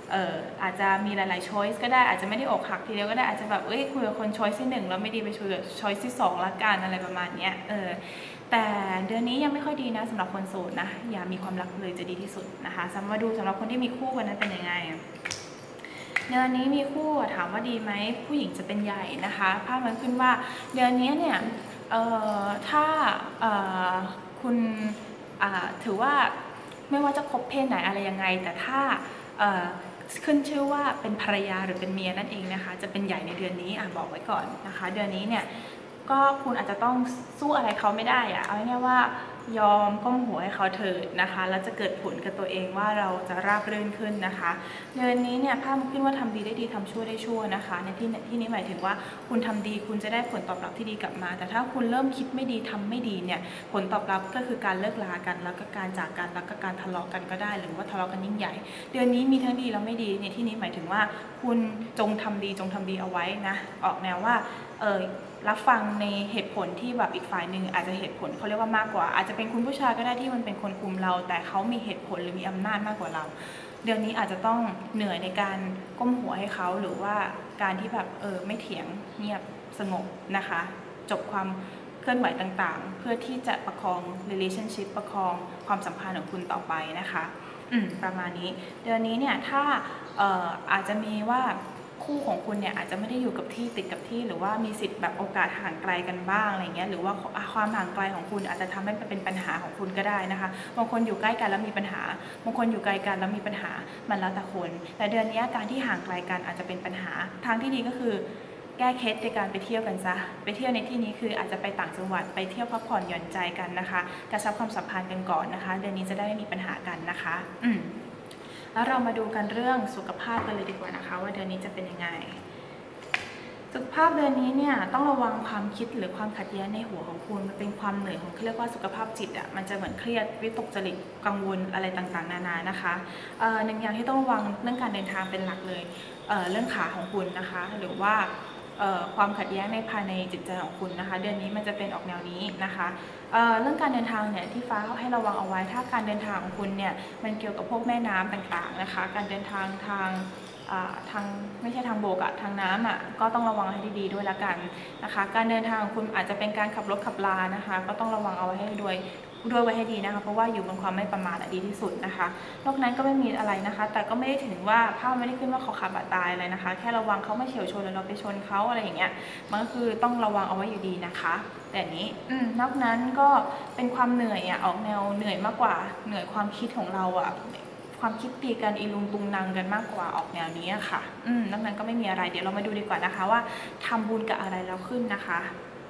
อาจจะมีหลายๆ choice ก็ได้อาจจะไม่ได้อกหักทีเดียวก็ได้อาจจะแบบคุยกับคน choice ที่1แล้วไม่ดีไปคุยกับ choice ที่2ละกันอะไรประมาณนี้แต่เดือนนี้ยังไม่ค่อยดีนะสำหรับคนโสดนะอย่ามีความรักเลยจะดีที่สุดนะคะมาดูสำหรับคนที่มีคู่กันนั้นเป็นยังไงเดือนนี้มีคู่ถามว่าดีไหมผู้หญิงจะเป็นใหญ่นะคะภาพมันขึ้นว่าเดือนนี้เนี่ยถ้าคุณถือว่าไม่ว่าจะคบเพศไหนอะไรยังไงแต่ถ้าขึ้นชื่อว่าเป็นภรรยาหรือเป็นเมียนั่นเองนะคะจะเป็นใหญ่ในเดือนนี้บอกไว้ก่อนนะคะเดือนนี้เนี่ยก็คุณอาจจะต้องสู้อะไรเขาไม่ได้เอาง่ายๆว่ายอมก้มหัวให้เขาเถิดนะคะแล้วจะเกิดผลกับตัวเองว่าเราจะราบรื่นขึ้นนะคะเดือนนี้เนี่ยภาพขึ้นว่าทำดีได้ดีทำชั่วได้ชั่วนะคะในที่นี้หมายถึงว่าคุณทำดีคุณจะได้ผลตอบรับที่ดีกลับมาแต่ถ้าคุณเริ่มคิดไม่ดีทำไม่ดีเนี่ยผลตอบรับก็คือการเลิกลากันแล้วก็การจากกันแล้วก็การทะเลาะกันก็ได้หรือว่าทะเลาะกันยิ่งใหญ่เดือนนี้มีทั้งดีแล้วไม่ดีในที่นี้หมายถึงว่าคุณจงทำดีเอาไว้นะออกแนวว่ารับฟังในเหตุผลที่แบบอีกฝ่ายหนึ่งอาจจะเหตุผลเขาเรียกว่ามากกว่าอาจจะเป็นคุณผู้ชายก็ได้ที่มันเป็นคนคุมเราแต่เขามีเหตุผลหรือมีอำนาจมากกว่าเราเดือนนี้อาจจะต้องเหนื่อยในการก้มหัวให้เขาหรือว่าการที่แบบไม่เถียงเงียบสงบนะคะจบความเคลื่อนไหวต่างๆเพื่อที่จะประคอง relationship ประคองความสัมพันธ์ของคุณต่อไปนะคะประมาณนี้เดือนนี้เนี่ยถ้าอาจจะมีว่าคู่ของคุณเนี่ยอาจจะไม่ได้อยู่กับที่ติดกับที่หรือว่ามีสิทธิ์แบบโอกาสห่างไกลกันบ้างอะไรเงี้ยหรือว่าความห่างไกลของคุณอาจจะทำให้เป็นปัญหาของคุณก็ได้นะคะบางคนอยู่ใกล้กันแล้วมีปัญหาบางคนอยู่ไกลกันแล้วมีปัญหามันแล้วแต่คนแต่เดือนนี้การที่ห่างไกลกันอาจจะเป็นปัญหาทางที่ดีก็คือแก้เคล็ดในการไปเที่ยวกันซะไปเที่ยวในที่นี้คืออาจจะไปต่างจังหวัดไปเที่ยวพักผ่อนหย่อนใจกันนะคะกระชับความสัมพันธ์กันก่อนนะคะเดือนนี้จะได้ไม่มีปัญหากันนะคะแล้วเรามาดูกันเรื่องสุขภาพกันเลยดีกว่านะคะว่าเดือนนี้จะเป็นยังไงสุขภาพเดือนนี้เนี่ยต้องระวังความคิดหรือความขัดแย้งในหัวของคุณมันเป็นความเหนื่อยของเรียกว่าสุขภาพจิตมันจะเหมือนเครียดวิตกจริตกังวลอะไรต่างๆนานานะคะหนึ่งอย่างที่ต้องระวังเรื่องการเดินทางเป็นหลักเลยเรื่องขาของคุณนะคะหรือว่าความขัดแย้งในภายในจิตใจของคุณนะคะเดือนนี้มันจะเป็นออกแนวนี้นะคะเรื่องการเดินทางเนี่ยที่ฟ้าให้ระวังเอาไว้ถ้าการเดินทางของคุณเนี่ยมันเกี่ยวกับพวกแม่น้ำต่างๆนะคะการเดินทางทางไม่ใช่ทางบกทางน้ำก็ต้องระวังให้ดีๆด้วยละกันนะคะการเดินทางของคุณอาจจะเป็นการขับรถขับลานะคะก็ต้องระวังเอาไว้ให้ด้วยไว้ให้ดีนะคะเพราะว่าอยู่บนความไม่ประมาทดีที่สุดนะคะนอกนั้นก็ไม่มีอะไรนะคะแต่ก็ไม่ได้ถึงว่าภาพไม่ได้ขึ้นว่าเขาขับตายอะไรนะคะแค่ระวังเขาไม่เฉี่ยวชนแล้วเราไปชนเขาอะไรอย่างเงี้ยมันก็คือต้องระวังเอาไว้อยู่ดีนะคะแต่นี้นอกนั้นก็เป็นความเหนื่อยออกแนวเหนื่อยมากกว่าเหนื่อยความคิดของเราความคิดตีกันอีลุงตุงนางกันมากกว่าออกแนวนี้ค่ะนอกนั้นก็ไม่มีอะไรเดี๋ยวเรามาดูดีกว่านะคะว่าทำบุญกับอะไรแล้วขึ้นนะคะ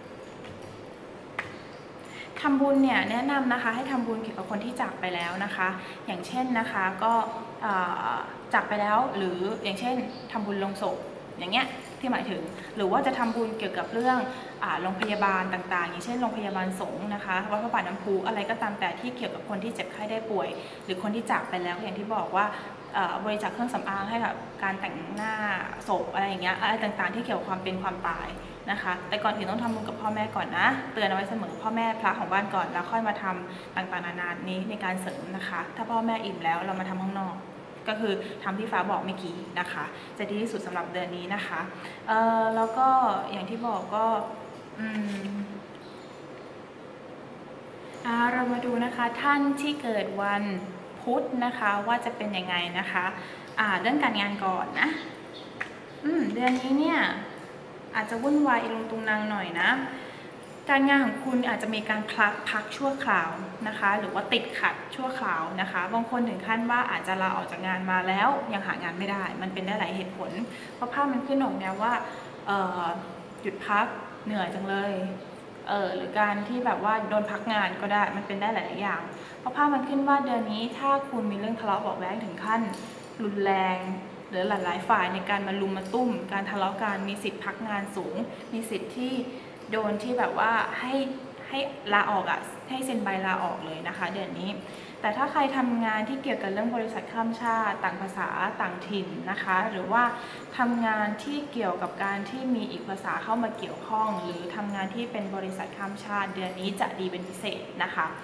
ทำบุญเนี่ยแนะนำนะคะให้ทำบุญเกี่ยวกับคนที่จากไปแล้วนะคะอย่างเช่นนะคะก็จากไปแล้วหรืออย่างเช่นทำบุญลงศพอย่างเงี้ยที่หมายถึงหรือว่าจะทำบุญเกี่ยวกับเรื่องโรงพยาบาลต่างๆอย่างเช่นโรงพยาบาลสงฆ์นะคะวัดพระบาทน้ำพุอะไรก็ตามแต่ที่เกี่ยวกับคนที่เจ็บไข้ได้ป่วยหรือคนที่จากไปแล้วอย่างที่บอกว่าบริจาคเครื่องสำอางให้กับการแต่งหน้าศพอะไรอย่างเงี้ยอะไรต่างๆที่เกี่ยวกับความเป็นความตายนะคะแต่ก่อนอื่นต้องทำบุญกับพ่อแม่ก่อนนะเตือนเอาไว้เสมอพ่อแม่พระของบ้านก่อนแล้วค่อยมาทำต่างๆนานานี้ในการเสริมนะคะถ้าพ่อแม่อิ่มแล้วเรามาทำข้างนอกก็คือทำที่ฟ้าบอกเมื่อกี้นะคะจะดีที่สุดสำหรับเดือนนี้นะคะแล้วก็อย่างที่บอกก็เรามาดูนะคะท่านที่เกิดวันพุธนะคะว่าจะเป็นยังไงนะคะเรื่องการงานก่อนนะเดือนนี้เนี่ยอาจจะวุ่นวายอีลุงตุงนางหน่อยนะการงานของคุณอาจจะมีการพักชั่วคราวนะคะหรือว่าติดขัดชั่วคราวนะคะบางคนถึงขั้นว่าอาจจะลาออกจากงานมาแล้วยังหางานไม่ได้มันเป็นได้หลายเหตุผลเพราะภาพมันขึ้นออกแนวว่าหยุดพักเหนื่อยจังเลยหรือการที่แบบว่าโดนพักงานก็ได้มันเป็นได้หลายอย่างเพราะภาพมันขึ้นว่าเดือนนี้ถ้าคุณมีเรื่องทะเลาะเบาะแว้งถึงขั้นรุนแรงหรือหลายๆฝ่ายในการมาลุมมาตุ้มการทะเลาะกันมีสิทธิ์พักงานสูงมีสิทธิ์ที่โดนที่แบบว่าให้ลาออกให้เซ็นใบลาออกเลยนะคะเดือนนี้แต่ถ้าใครทำงานที่เกี่ยวกับเรื่องบริษัทข้ามชาติต่างภาษาต่างถิ่นนะคะหรือว่าทำงานที่เกี่ยวกับการที่มีอีกภาษาเข้ามาเกี่ยวข้องหรือทำงานที่เป็นบริษัทข้ามชาติเดือนนี้จะดีเป็นพิเศษนะคะ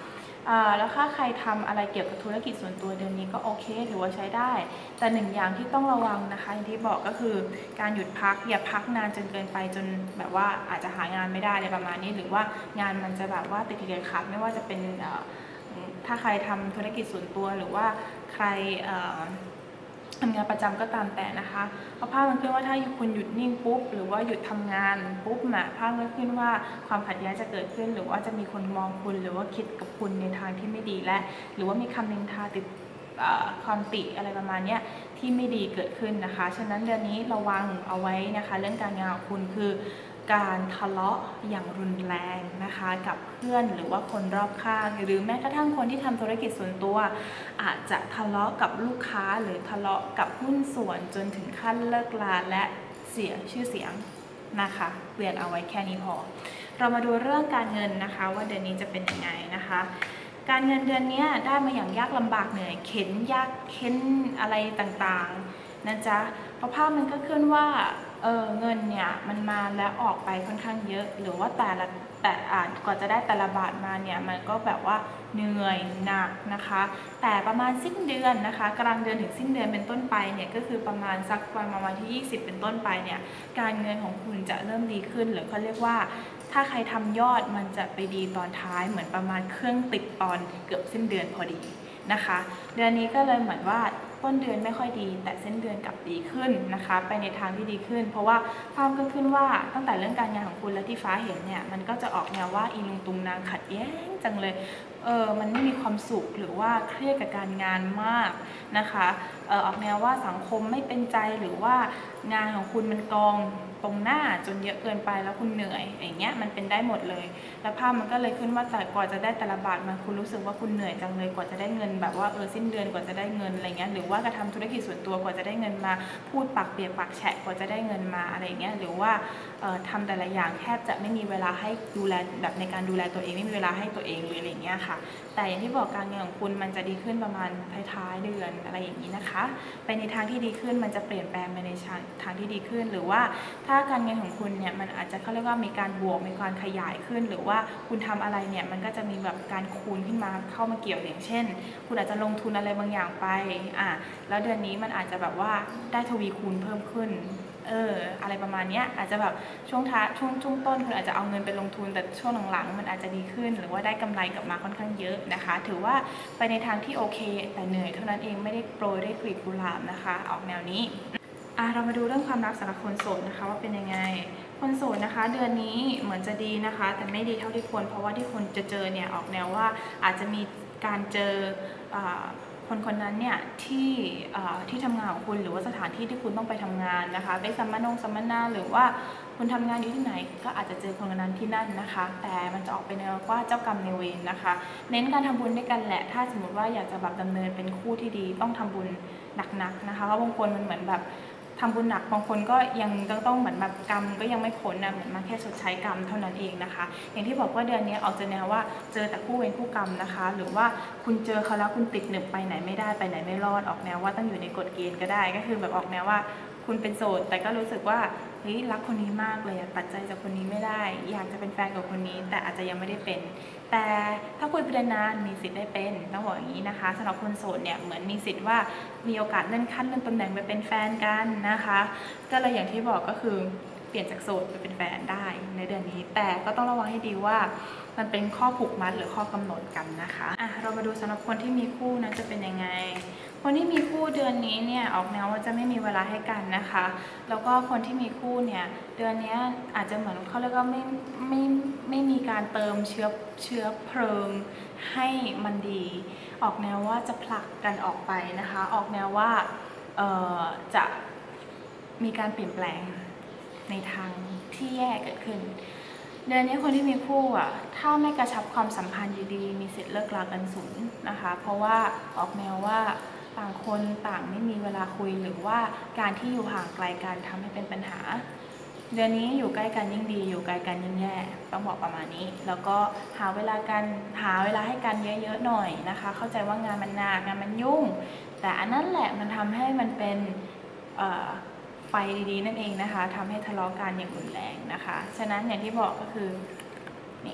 แล้วถ้าใครทำอะไรเกี่ยวกับธุรกิจส่วนตัวเดือนนี้ก็โอเคถือว่าใช้ได้แต่หนึ่งอย่างที่ต้องระวังนะคะอย่างที่บอกก็คือการหยุดพักอย่าพักนานจนเกินไปจนแบบว่าอาจจะหางานไม่ได้อะไรประมาณนี้หรือว่างานมันจะแบบว่าติดขัดไม่ว่าจะเป็นถ้าใครทำธุรกิจส่วนตัวหรือว่าใครทำงานประจำก็ตามแต่นะคะเพราะภาพมันขึ้นว่าถ้าคุณหยุดนิ่งปุ๊บหรือว่าหยุดทำงานปุ๊บภาพมันขึ้นว่าความขัดแย้งจะเกิดขึ้นหรือว่าจะมีคนมองคุณหรือว่าคิดกับคุณในทางที่ไม่ดีและหรือว่ามีคำนินทาติดความติอะไรประมาณนี้ที่ไม่ดีเกิดขึ้นนะคะฉะนั้นเดือนนี้ระวังเอาไว้นะคะเรื่องการงานของคุณคือการทะเลาะอย่างรุนแรงนะคะกับเพื่อนหรือว่าคนรอบข้างหรือแม้กระทั่งคนที่ทำธุรกิจส่วนตัวอาจจะทะเลาะกับลูกค้าหรือทะเลาะกับหุ้นส่วนจนถึงขั้นเลิกลาและเสียชื่อเสียงนะคะเรียนเอาไว้แค่นี้พอเรามาดูเรื่องการเงินนะคะว่าเดือนนี้จะเป็นยังไงนะคะการเงินเดือนนี้ได้มาอย่างยากลำบากเหนื่อยเข็นยากเข็นอะไรต่างๆนะจ๊ะเพราะภาพมันก็ขึ้นว่าเงินเนี่ยมันมาแล้วออกไปค่อนข้างเยอะหรือว่าแต่กว่าจะได้แต่ละบาทมาเนี่ยมันก็แบบว่าเหนื่อยหนักนะคะแต่ประมาณสิ้นเดือนนะคะกลางเดือนถึงสิ้นเดือนเป็นต้นไปเนี่ยก็คือประมาณสักประมาณที่20เป็นต้นไปเนี่ยการเงินของคุณจะเริ่มดีขึ้นหรือเขาเรียกว่าถ้าใครทำยอดมันจะไปดีตอนท้ายเหมือนประมาณเครื่องติดตอนเกือบสิ้นเดือนพอดีนะคะเดือนนี้ก็เลยเหมือนว่าต้นเดือนไม่ค่อยดีแต่เส้นเดือนกลับดีขึ้นนะคะไปในทางที่ดีขึ้นเพราะว่าภาพก็ขึ้นว่าตั้งแต่เรื่องการงานของคุณและที่ฟ้าเห็นเนี่ยมันก็จะออกแนวว่าอีลุงตุงนางขัดแย้งจังเลยมันไม่มีความสุขหรือว่าเครียดกับการงานมากนะคะออกแนวว่าสังคมไม่เป็นใจหรือว่างานของคุณมันกองตรงหน้าจนเยอะเกินไปแล้วคุณเหนื่อยอย่างเงี้ยมันเป็นได้หมดเลยแล้วภาพมันก็เลยขึ้นว่าแต่กว่าจะได้แต่ละบาทมาคุณรู้สึกว่าคุณเหนื่อยจังเลยกว่าจะได้เงินแบบว่าสิ้นเดือนกว่าจะได้เงินอะไรเงี้ยหรือว่ากระทำธุรกิจส่วนตัวกว่าจะได้เงินมาพูดปากเปียกปากแฉะกว่าจะได้เงินมาอะไรเงี้ยหรือว่าทำแต่ละอย่างแทบจะไม่มีเวลาให้ดูแลแบบในการดูแลตัวเองไม่มีเวลาให้ตัวเองเลยอะไรเงี้ยค่ะแต่อย่างที่บอกการเงินของคุณมันจะดีขึ้นประมาณท้ายๆเดือนอะไรอย่างนี้นะคะไปในทางที่ดีขึ้นมันจะเปลี่ยนแปลงไปในทางที่ดีขึ้นหรือว่าถ้าการเงินของคุณเนี่ยมันอาจจะเขาเรียกว่ามีการบวกมีการขยายขึ้นหรือว่าคุณทำอะไรเนี่ยมันก็จะมีแบบการคูณขึ้นมาเข้ามาเกี่ยวอย่างเช่นคุณอาจจะลงทุนอะไรบางอย่างไปแล้วเดือนนี้มันอาจจะแบบว่าได้ทวีคูณเพิ่มขึ้นอะไรประมาณนี้อาจจะแบบช่วงต้นคุณอาจจะเอาเงินไปลงทุนแต่ช่วงหลังๆมันอาจจะดีขึ้นหรือว่าได้กำไรกลับมาค่อนข้างเยอะนะคะถือว่าไปในทางที่โอเคแต่เหนื่อยเท่านั้นเองไม่ได้โปรยได้กลีบกุหลาบนะคะออกแนวนี้เรามาดูเรื่องความรักสำหรับคนโสดนะคะว่าเป็นยังไงคนโสดนะคะเดือนนี้เหมือนจะดีนะคะแต่ไม่ดีเท่าที่ควรเพราะว่าที่คนจะเจอเนี่ยออกแนวว่าอาจจะมีการเจอคนนั้นเนี่ยที่ทำงานของคุณหรือว่าสถานที่ที่คุณต้องไปทำงานนะคะไปสัมมนาหรือว่าคุณทำงานอยู่ที่ไหนก็อาจจะเจอคนนั้นที่นั่นนะคะแต่มันจะออกไปแนวว่าเจ้ากรรมนายเวรนะคะเน้นการทำบุญด้วยกันแหละถ้าสมมติว่าอยากจะแบบดำเนินเป็นคู่ที่ดีต้องทำบุญหนักๆนะคะเพราะบางคนมันเหมือนแบบทำบุญหนักบางคนก็ยังต้องเหมือนแบบกรรมก็ยังไม่พ้นนะเหมือนมาแค่ชดใช้กรรมเท่านั้นเองนะคะอย่างที่บอกว่าเดือนนี้ออกจะแนวว่าเจอแต่คู่เวรคู่กรรมนะคะหรือว่าคุณเจอเขาแล้วคุณติดหนึบไปไหนไม่ได้ไปไหนไม่รอดออกแนวว่าต้องอยู่ในกฎเกณฑ์ก็ได้ก็คือแบบออกแนวว่าคุณเป็นโสดแต่ก็รู้สึกว่าเฮ้ยรักคนนี้มากเลยตัดใจจากคนนี้ไม่ได้อยากจะเป็นแฟนกับคนนี้แต่อาจจะยังไม่ได้เป็นแต่ถ้าคุยไปนานมีสิทธิ์ได้เป็นต้องบอกอย่างนี้นะคะสำหรับคนโสดเนี่ยเหมือนมีสิทธิ์ว่ามีโอกาสเลื่อนขั้นเลื่อนตำแหน่งไปเป็นแฟนกันนะคะก็เลยอย่างที่บอกก็คือเปลี่ยนจากโสดไปเป็นแฟนได้ในเดือนนี้แต่ก็ต้องระวังให้ดีว่ามันเป็นข้อผูกมัดหรือข้อกำหนดกันนะคะเรามาดูสำหรับคนที่มีคู่นั้นจะเป็นยังไงคนที่มีคู่เดือนนี้เนี่ยออกแนวว่าจะไม่มีเวลาให้กันนะคะแล้วก็คนที่มีคู่เนี่ยเดือนนี้อาจจะเหมือนเขาเรียกว่าไม่มีการเติมเชื้อเพลิงให้มันดีออกแนวว่าจะผลักกันออกไปนะคะออกแนวว่าจะมีการเปลี่ยนแปลงในทางที่แย่เกิดขึ้นเดือนนี้คนที่มีคู่ถ้าไม่กระชับความสัมพันธ์ดีๆมีสิทธิ์เลิกรากันสูงนะคะเพราะว่าออกแนวว่าต่างคนต่างไม่มีเวลาคุยหรือว่าการที่อยู่ห่างไกลกันทำให้เป็นปัญหาเดือนนี้อยู่ใกล้กันยิ่งดีอยู่ไกลกันยิ่งแย่ต้องบอกประมาณนี้แล้วก็หาเวลาให้กันเยอะๆหน่อยนะคะเข้าใจว่างานมันหนักงานมันยุ่งแต่อันนั้นแหละมันทำให้มันเป็นไฟดีๆนั่นเองนะคะทำให้ทะเลาะกันอย่างรุนแรงนะคะฉะนั้นอย่างที่บอกก็คือนี่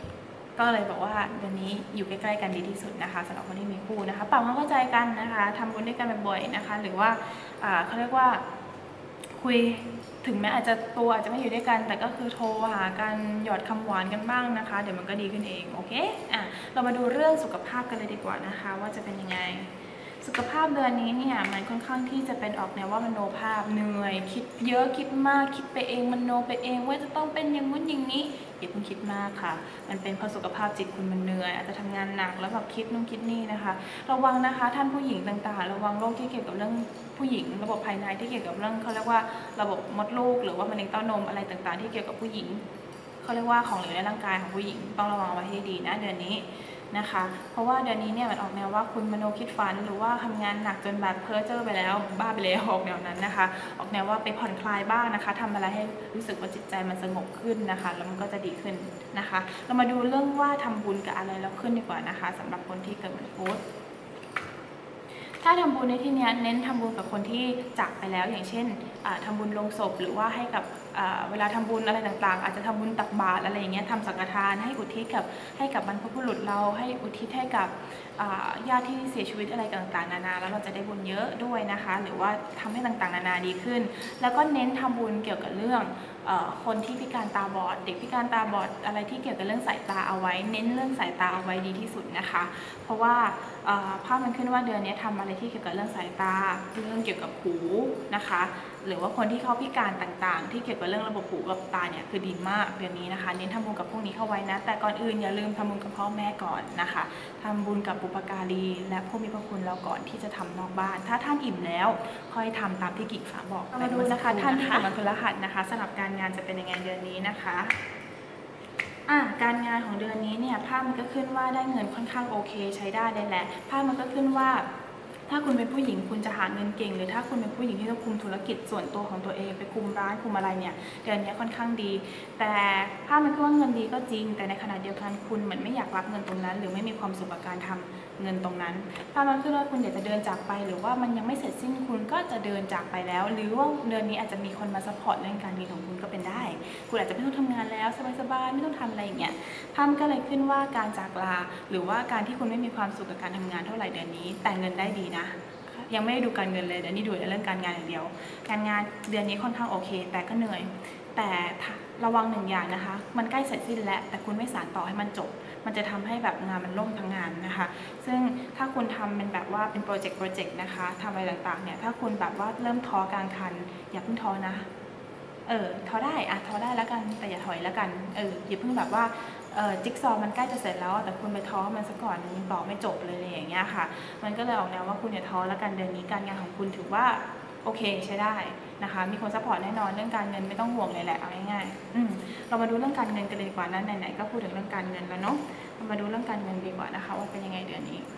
ก็เลยบอกว่าเดือนนี้อยู่ใกล้ๆกันดีที่สุดนะคะสำหรับคนที่มีคู่นะคะปรับความเข้าใจกันนะคะทำบุญด้วยกันบ่อยๆนะคะหรือว่าเขาเรียกว่าคุยถึงแม้อาจจะไม่อยู่ด้วยกันแต่ก็คือโทรหากันหยอดคำหวานกันบ้างนะคะเดี๋ยวมันก็ดีขึ้นเองโอเคเรามาดูเรื่องสุขภาพกันเลยดีกว่านะคะว่าจะเป็นยังไงสุขภาพเดือนนี้เนี่ยมันค่อนข้างที่จะเป็นออกแนวว่ามโนภาพเหนื่อยคิดเยอะคิดมากคิดไปเองมโนไปเองว่าจะต้องเป็นอย่างนู้นอย่างนี้อย่าเพิ่งคิดมากค่ะมันเป็นเพราะสุขภาพจิตคุณมันเหนื่อยอาจจะทำงานหนักแล้วแบบคิดนู่นคิดนี่นะคะระวังนะคะท่านผู้หญิงต่างๆระวังโรคที่เกี่ยวกับเรื่องผู้หญิงระบบภายในที่เกี่ยวกับเรื่องเขาเรียกว่าระบบมดลูกหรือว่ามะเร็งเต้านมอะไรต่างๆที่เกี่ยวกับผู้หญิงเขาเรียกว่าของเหลวในร่างกายของผู้หญิงต้องระวังไว้ให้ดีนะเดือนนี้นะคะเพราะว่าเดือนนี้เนี่ยมันออกแนวว่าคุณมโนคิดฝันหรือว่าทำงานหนักจนแบบเพ้อเจ้อไปแล้วบ้าไปแล้วออกแนวนั้นนะคะออกแนวว่าไปผ่อนคลายบ้างนะคะทำอะไรให้รู้สึกว่าจิตใจมันสงบขึ้นนะคะแล้วมันก็จะดีขึ้นนะคะเรามาดูเรื่องว่าทำบุญกับอะไรแล้วขึ้นดีกว่านะคะสำหรับคนที่เกิดวันพุธถ้าทำบุญในที่นี้เน้นทำบุญกับคนที่จากไปแล้วอย่างเช่นทำบุญลงศพหรือว่าให้กับเวลาทำบุญอะไรต่างๆอาจจะทำบุญตักบาตรอะไรอย่างเงี้ยทำสังฆทานให้อุทิศให้กับบรรพบุรุษเราให้อุทิศให้กับญาติที่เสียชีวิตอะไรต่างๆนานาแล้วเราจะได้บุญเยอะด้วยนะคะหรือว่าทำให้ต่างๆนานาดีขึ้นแล้วก็เน้นทำบุญเกี่ยวกับเรื่องคนที่พิการตาบอดเด็กพิการตาบอดอะไรที่เกี่ยวกับเรื่องสายตาเอาไว้เน้นเรื่องสายตาเอาไว้ดีที่สุดนะคะเพราะว่าภาพมันขึ้นว่าเดือนนี้ทำอะไรที่เกี่ยวกับเรื่องสายตาเรื่องเกี่ยวกับหูนะคะหรือว่าคนที่เขาพิการต่างๆที่เกี่ยวกับเรื่องระบบหูกับตาเนี่ยคือดีมากเดือนนี้นะคะเน้นทำบุญกับพวกนี้เข้าไว้นะแต่ก่อนอื่นอย่าลืมทำบุญกับพ่อแม่ก่อนนะคะทำบุญกับบุพการีและผู้มีพระคุณเราก่อนที่จะทำนอกบ้านถ้าท่านอิ่มแล้วค่อยทำตามที่กิ่งฟ้าบอกมาดูนะคะท่านที่เกิดวันพฤหัสนะคะสำหรับการงานจะเป็นยังไงเดือนนี้นะคะการงานของเดือนนี้เนี่ยภาพมันก็ขึ้นว่าได้เงินค่อนข้างโอเคใช้ได้เลยแหละภาพมันก็ขึ้นว่าถ้าคุณเป็นผู้หญิงคุณจะหาเงินเก่งหรือถ้าคุณเป็นผู้หญิงที่ต้องคุมธุรกิจส่วนตัวของตัวเองไปคุมร้านคุมอะไรเนี่ยเดือนนี้ค่อนข้างดีแต่ภาพมันคือว่าเงินดีก็จริงแต่ในขณะเดียวกันคุณเหมือนไม่อยากรับเงินตรงนั้นหรือไม่มีความสุขกับการทำเงินตรงนั้นภาพมันคือว่าคุณอยากจะเดินจากไปหรือว่ามันยังไม่เสร็จสิ้นคุณก็จะเดินจากไปแล้วหรือว่าเดือนนี้อาจจะมีคนมาซัพพอร์ตเรื่องการเงินของคุณก็เป็นได้คุณอาจจะไม่ต้องทำงานแล้วสบายๆไม่ต้องทำอะไรอย่างเงี้ยภาพก็เลยขึ้นว่าการจากลาหรือว่าการที่คุณไม่มีความสุขกับการทำงานเท่าไหร่เดือนนี้แต่เงินได้ดีนะยังไม่ได้ดูการเงินเลยเดี๋ยวนี้ดูเรื่องการงานอย่างเดียวการงานเดือนนี้ค่อนข้างโอเคแต่ก็เหนื่อยแต่ระวังหนึ่งอย่างนะคะมันใกล้เสร็จสิ้นแล้วแต่คุณไม่สานต่อให้มันจบมันจะทำให้แบบงานมันล่มทั้งงานนะคะซึ่งถ้าคุณทำเป็นแบบว่าเป็นโปรเจกต์นะคะทำอะไรต่างๆเนี่ยถ้าคุณแบบว่าเริ่มท้อกลางคันอย่าเพิ่งท้อนะท้อได้ท้อได้แล้วกันแต่อย่าถอยแล้วกันอย่าเพิ่งแบบว่าจิ๊กซอว์มันใกล้จะเสร็จแล้วแต่คุณไปท้อมันซะก่อนยังต่อไม่จบเลยอย่างเงี้ยค่ะมันก็เลยออกแนวว่าคุณอย่าท้อแล้วกันเดือนนี้การงานของคุณถือว่าโอเคใช้ได้นะคะมีคนซัพพอร์ตแน่นอนเรื่องการเงินไม่ต้องห่วงเลยแหละเอาง่ายๆเรามาดูเรื่องการเงินกันเลยดีกว่านั้นไหนๆก็พูดถึงเรื่องการเงินแล้วเนาะเรามาดูเรื่องการเงินดีกว่านะคะว่าเป็นยังไงเดือนนี้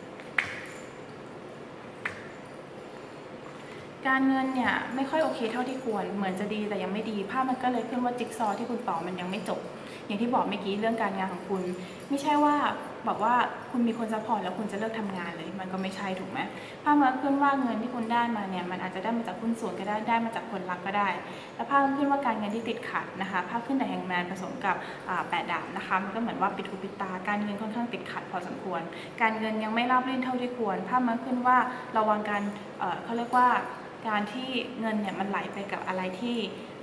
การเงินเนี่ยไม่ค่อยโอเคเท่าที่ควรเหมือนจะดีแต่ยังไม่ดีภาพมันก็เลยขึ้นว่าจิ๊กซอว์ที่คุณต่อมันยังไม่จบอย่างที่บอกเมื่อกี้เรื่องการงานของคุณไม่ใช่ว่าบอกว่าคุณมีคนซัพพอร์ตแล้วคุณจะเลิกทำงานเลยมันก็ไม่ใช่ถูกไหมภาพมันขึ้นว่าเงินที่คุณได้มาเนี่ยมันอาจจะได้มาจากหุ้นส่วนก็ได้มาจากคนรักก็ได้แล้วภาพมันขึ้นว่าการเงินที่ติดขัดนะคะภาพขึ้นแต่แฮงแมนผสมกับ8 ดาบนะคะมันก็เหมือนว่าปิดหูปิดตาการเงินค่อนข้างติดขัดพอสมควรการเงินยังไม่ราบรื่นเท่าที่ควรภาพมันขึ้นว่าระวังการเขาเรียกว่าการที่เงินเนี่ยมันไหลไปกับอะไรที่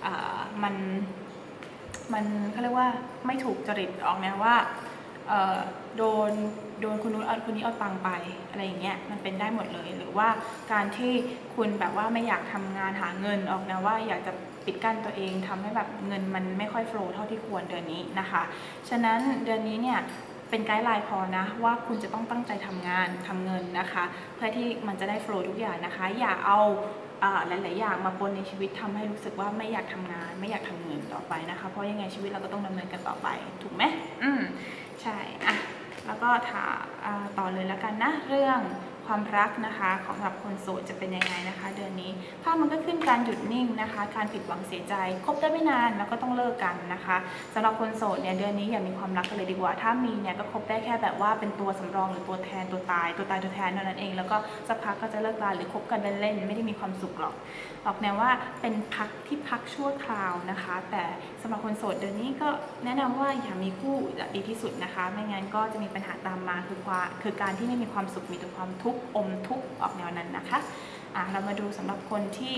มันเขาเรียกว่าไม่ถูกจริตออกแนวว่าโดนคนนู้นเอาคนนี้เอาตังไปอะไรอย่างเงี้ยมันเป็นได้หมดเลยหรือว่าการที่คุณแบบว่าไม่อยากทำงานหาเงินออกแนวว่าอยากจะปิดกั้นตัวเองทำให้แบบเงินมันไม่ค่อยโฟลว์เท่าที่ควรเดือนนี้นะคะฉะนั้นเดือนนี้เนี่ยเป็นไกด์ไลน์พอนะว่าคุณจะต้องตั้งใจทำงานทำเงินนะคะเพื่อที่มันจะได้โฟลว์ทุกอย่างนะคะอย่าเอาหลายๆอย่างมาปนในชีวิตทำให้รู้สึกว่าไม่อยากทำงานไม่อยากทำเงินต่อไปนะคะเพราะยังไงชีวิตเราก็ต้องดำเนินกันต่อไปถูกไหมใช่แล้วก็ต่อเลยแล้วกันนะเรื่องคความรักนะคะของสำหรับคนโสดจะเป็นยังไงนะคะเดือนนี้ภาพมันก็ขึ้นการหยุดนิ่งนะคะการผิดหวังเสียใจคบได้ไม่นานแล้วก็ต้องเลิกกันนะคะสำหรับคนโสดเนี่ยเดือนนี้อย่ามีความรักกันเลยดีกว่าถ้ามีเนี่ยก็คบได้แค่แบบว่าเป็นตัวสำรองหรือตัวแทนตัวตายตัวแทนเท่านั้นเองแล้วก็สักพักก็จะเลิกราหรือคบกันเล่นๆไม่ได้มีความสุขหรอกออกแนวว่าเป็นพักชั่วคราวนะคะแต่สำหรับคนโสดเดือนนี้ก็แนะนำว่าอย่ามีคู่ดีที่สุดนะคะไม่งั้นก็จะมีปัญหาตามมาคือการที่ไม่มีความสุขมีแต่ความทุกข์อมทุกข์ออกแนวนั้นนะคะเรามาดูสำหรับคนที่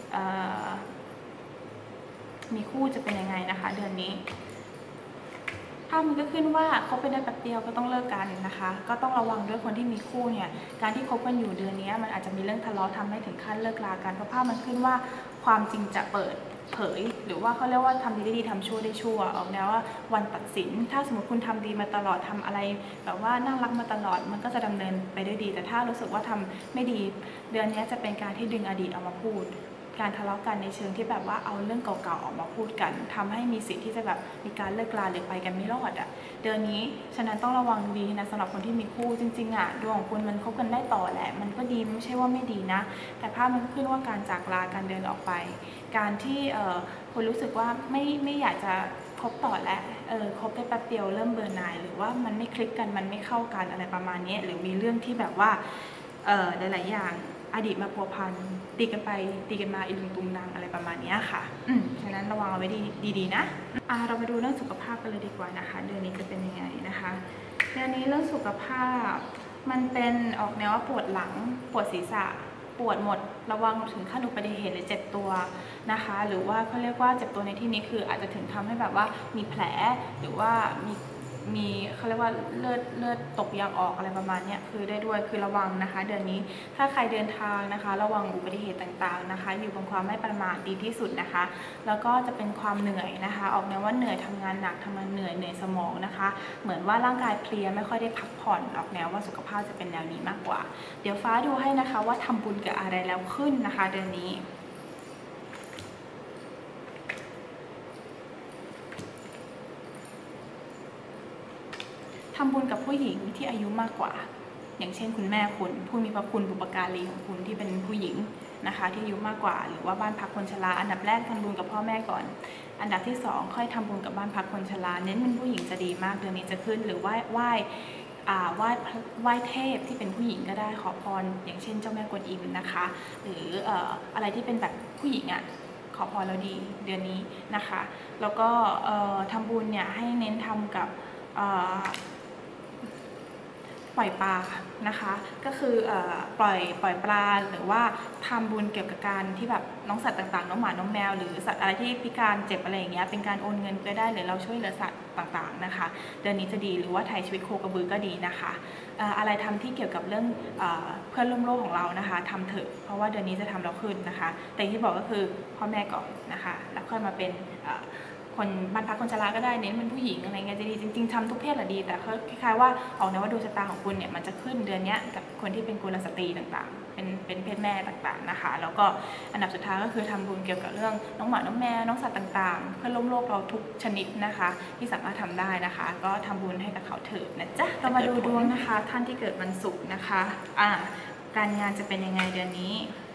มีคู่จะเป็นยังไงนะคะเดือนนี้ภาพมันก็ขึ้นว่าคบไปได้แป๊บเดียวก็ต้องเลิกกันนะคะก็ต้องระวังด้วยคนที่มีคู่เนี่ยการที่คบกันอยู่เดือนนี้มันอาจจะมีเรื่องทะเลาะทำให้ถึงขั้นเลิกลากันเพราะภาพมันขึ้นว่าความจริงจะเปิดเผยหรือว่าเขาเรียกว่าทำดีได้ดีทำชั่วได้ชั่วออกแนวว่าวันตัดสินถ้าสมมติคุณทำดีมาตลอดทำอะไรแบบว่าน่ารักมาตลอดมันก็จะดำเนินไปได้ดีแต่ถ้ารู้สึกว่าทำไม่ดีเดือนนี้จะเป็นการที่ดึงอดีตออกมาพูดการทะเลาะกันในเชิงที่แบบว่าเอาเรื่องเก่าๆออกมาพูดกันทำให้มีสิทธิ์ที่จะแบบมีการเลิกลาหรือไปกันไม่รอดเดือนนี้ฉะนั้นต้องระวังดีนะสำหรับคนที่มีคู่จริงๆดวงของคุณมันคบกันได้ต่อแหละมันก็ดีไม่ใช่ว่าไม่ดีนะแต่ภาพมันขึ้นว่าการจากลาการเดินออกไปการที่คุณรู้สึกว่าไม่อยากจะคบต่อแล้วคบได้แป๊บเดียวเริ่มเบื่อหน่ายหรือว่ามันไม่คลิกกันมันไม่เข้ากันอะไรประมาณนี้หรือมีเรื่องที่แบบว่าหลายๆอย่างอดีตมาพัวพันตีกันไปตีกันมาอีลุงตุงนางอะไรประมาณนี้ค่ะฉะนั้นระวังเอาไว้ดีๆนะเรามาดูเรื่องสุขภาพกันเลยดีกว่านะคะเดือนนี้จะเป็นยังไงนะคะเดือนนี้เรื่องสุขภาพมันเป็นออกแนวว่าปวดหลังปวดศีรษะปวดหมดระวังถึงขั้นอุบัติเหตุหรือเจ็บตัวนะคะหรือว่าเขาเรียกว่าเจ็บตัวในที่นี้คืออาจจะถึงทำให้แบบว่ามีแผลหรือว่ามีเขาเรียกว่าเลือดตกยางออกอะไรประมาณนี้คือได้ด้วยคือระวังนะคะเดือนนี้ถ้าใครเดินทางนะคะระวังอุบัติเหตุต่างๆนะคะอยู่บนความไม่ประมาทดีที่สุดนะคะแล้วก็จะเป็นความเหนื่อยนะคะออกแนวว่าเหนื่อยทำงานหนักทำงานเหนื่อยสมองนะคะเหมือนว่าร่างกายเพลียไม่ค่อยได้พักผ่อนออกแนวว่าสุขภาพจะเป็นแนวนี้มากกว่าเดี๋ยวฟ้าดูให้นะคะว่าทำบุญกับอะไรแล้วขึ้นนะคะเดือนนี้ทำบุญกับผู้หญิงที่อายุมากกว่าอย่างเช่นคุณแม่คุณผู้มีพระคุณบุปการีของคุณที่เป็นผู้หญิงนะคะที่อายุมากกว่าหรือว่าบ้านพักคนชราอันดับแรกทำบุญกับพ่อแม่ก่อนอันดับที่2ค่อยทำบุญกับบ้านพักคนชราเน้นเป็นผู้หญิงจะดีมากเดือนนี้จะขึ้นหรือไหว้เทพที่เป็นผู้หญิงก็ได้ขอพรอย่างเช่นเจ้าแม่กวนอิมนะคะหรืออะไรที่เป็นแบบผู้หญิงขอพรแล้วดีเดือนนี้นะคะแล้วก็ทำบุญเนี่ยให้เน้นทำกับปล่อยปลานะคะก็คือปล่อยปลาหรือว่าทำบุญเกี่ยวกับการที่แบบน้องสัตว์ต่างๆน้องหมาน้องแมวหรือสัตว์อะไรที่พิการเจ็บอะไรอย่างเงี้ยเป็นการโอนเงินก็ได้หรือเราช่วยเหลือสัตว์ต่างๆนะคะเดือนนี้จะดีหรือว่าไถ่ชีวิตโคกระบือก็ดีนะคะอะไรทำที่เกี่ยวกับเรื่องเพื่อนร่วมโลกของเรานะคะทำเถอะเพราะว่าเดือนนี้จะทำเราขึ้นนะคะแต่ที่บอกก็คือพ่อแม่ก่อนนะคะแล้วค่อยมาเป็นคนบ้านพักคนชราก็ได้เน้นเป็นผู้หญิงอะไรเงี้ยจะดีจริงๆทำทุกเพศแหละดีแต่คล้ายๆว่าออกแนวว่าดวงชะตาของคุณเนี่ยมันจะขึ้นเดือนนี้กับคนที่เป็นกุลสตรีต่างๆเป็นเพศแม่ต่างๆนะคะแล้วก็อันดับสุดท้ายก็คือทำบุญเกี่ยวกับเรื่องน้องหมาน้องแมวน้องสัตว์ต่างๆเพื่อล้มโลกเราทุกชนิดนะคะที่สามารถทำได้นะคะก็ทำบุญให้กับเขาเถิดนะจ๊ะเรามาดูดวงนะคะท่านที่เกิดวันศุกร์นะคะการงานจะเป็นยังไงเดือนนี้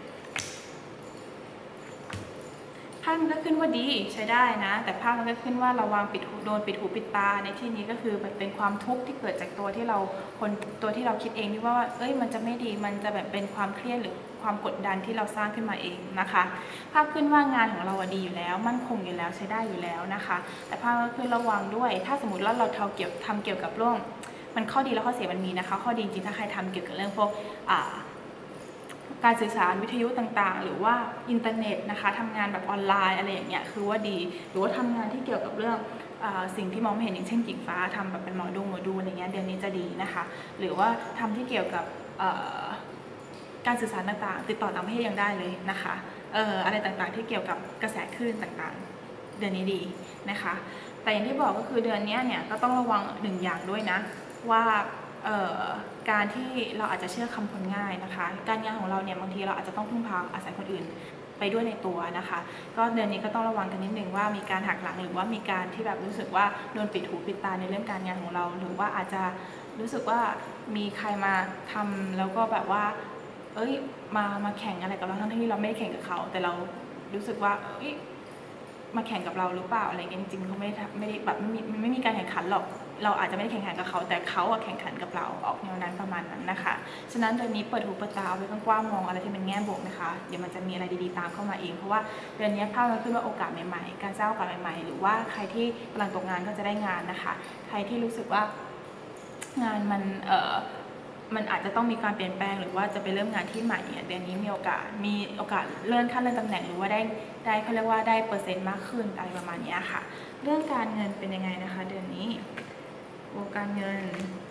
ภาพมันก็ขึ้นว่าดีใช้ได้นะแต่ภาพมันก็ขึ้นว่าระวังโดนปิดหูปิดตาในที่นี้ก็คือเป็นความทุกข์ที่เกิดจากตัวที่เราคิดเองที่ว่ามันจะไม่ดีมันจะแบบเป็นความเครียดหรือความกดดันที่เราสร้างขึ้นมาเองนะคะภาพขึ้นว่างานของเราดีอยู่แล้วมั่นคงอยู่แล้วใช้ได้อยู่แล้วนะคะแต่ภาพก็คือระวังด้วยถ้าสมมติว่าเราทำเกี่ยวกับเรื่องมันข้อดีและข้อเสียมันมีนะคะข้อดีจริงถ้าใครทำเกี่ยวกับเรื่องพวกการสื่อสารวิทยุต่างๆหรือว่าอินเทอร์เน็ตนะคะทำงานแบบออนไลน์อะไรอย่างเงี้ยคือว่าดีหรือว่าทำงานที่เกี่ยวกับเรื่องสิ่งที่มองไม่เห็นอย่างเช่นกิ่งฟ้าทำแบบเป็นหมอดูอะไรเงี้ยเดือนนี้จะดีนะคะหรือว่าทำที่เกี่ยวกับการสื่อสารต่างๆติดต่อต่างประเทศยังได้เลยนะคะอะไรต่างๆที่เกี่ยวกับกระแสคลื่นต่างๆเดือนนี้ดีนะคะแต่อย่างที่บอกก็คือเดือนนี้เนี่ยก็ต้องระวัง1อย่างด้วยนะว่าการที่เราอาจจะเชื่อคำคนง่ายนะคะการงานของเราเนี่ยบางทีเราอาจจะต้องพึ่งพาอาศัยคนอื่นไปด้วยในตัวนะคะก็เดือนนี้ก็ต้องระวังกันนิดนึงว่ามีการหักหลังหรือว่ามีการที่แบบรู้สึกว่าโดนปิดหูปิดตาในเรื่องการงานของเราหรือว่าอาจจะรู้สึกว่ามีใครมาทำแล้วก็แบบว่ามาแข่งอะไรกับเราทั้งที่เราไม่ได้แข่งกับเขาแต่เรารู้สึกว่ามาแข่งกับเราหรือเปล่าอะไรเงี้ยจริงๆเขาไม่ได้แบบไม่มีการแข่งขันหรอกเราอาจจะไม่ได้แข่งขันกับเขาแต่เขาแข่งขันกับเราออกแนวนั้นประมาณนั้นนะคะฉะนั้นเดือนนี้เปิดหูเปิดตาเอาไว้กว้างๆมองอะไรที่เป็นแง่บวกนะคะเดี๋ยวมันจะมีอะไรดีๆตามเข้ามาเองเพราะว่าเดือนนี้ภาพมันขึ้นว่าโอกาสใหม่ๆการสร้างโอกาสใหม่ๆหรือว่าใครที่กำลังตกงานก็จะได้งานนะคะใครที่รู้สึกว่างานมันอาจจะต้องมีการเปลี่ยนแปลงหรือว่าจะไปเริ่มงานที่ใหม่เนี่ยเดือนนี้มีโอกาสเลื่อนขั้นเลื่อนตำแหน่งหรือว่าได้เขาเรียกว่าได้เปอร์เซ็นต์มากขึ้นอะไรประมาณนี้ค่ะเรื่องการเงินเป็นยังไงนะคะเดือนนี้การเงิน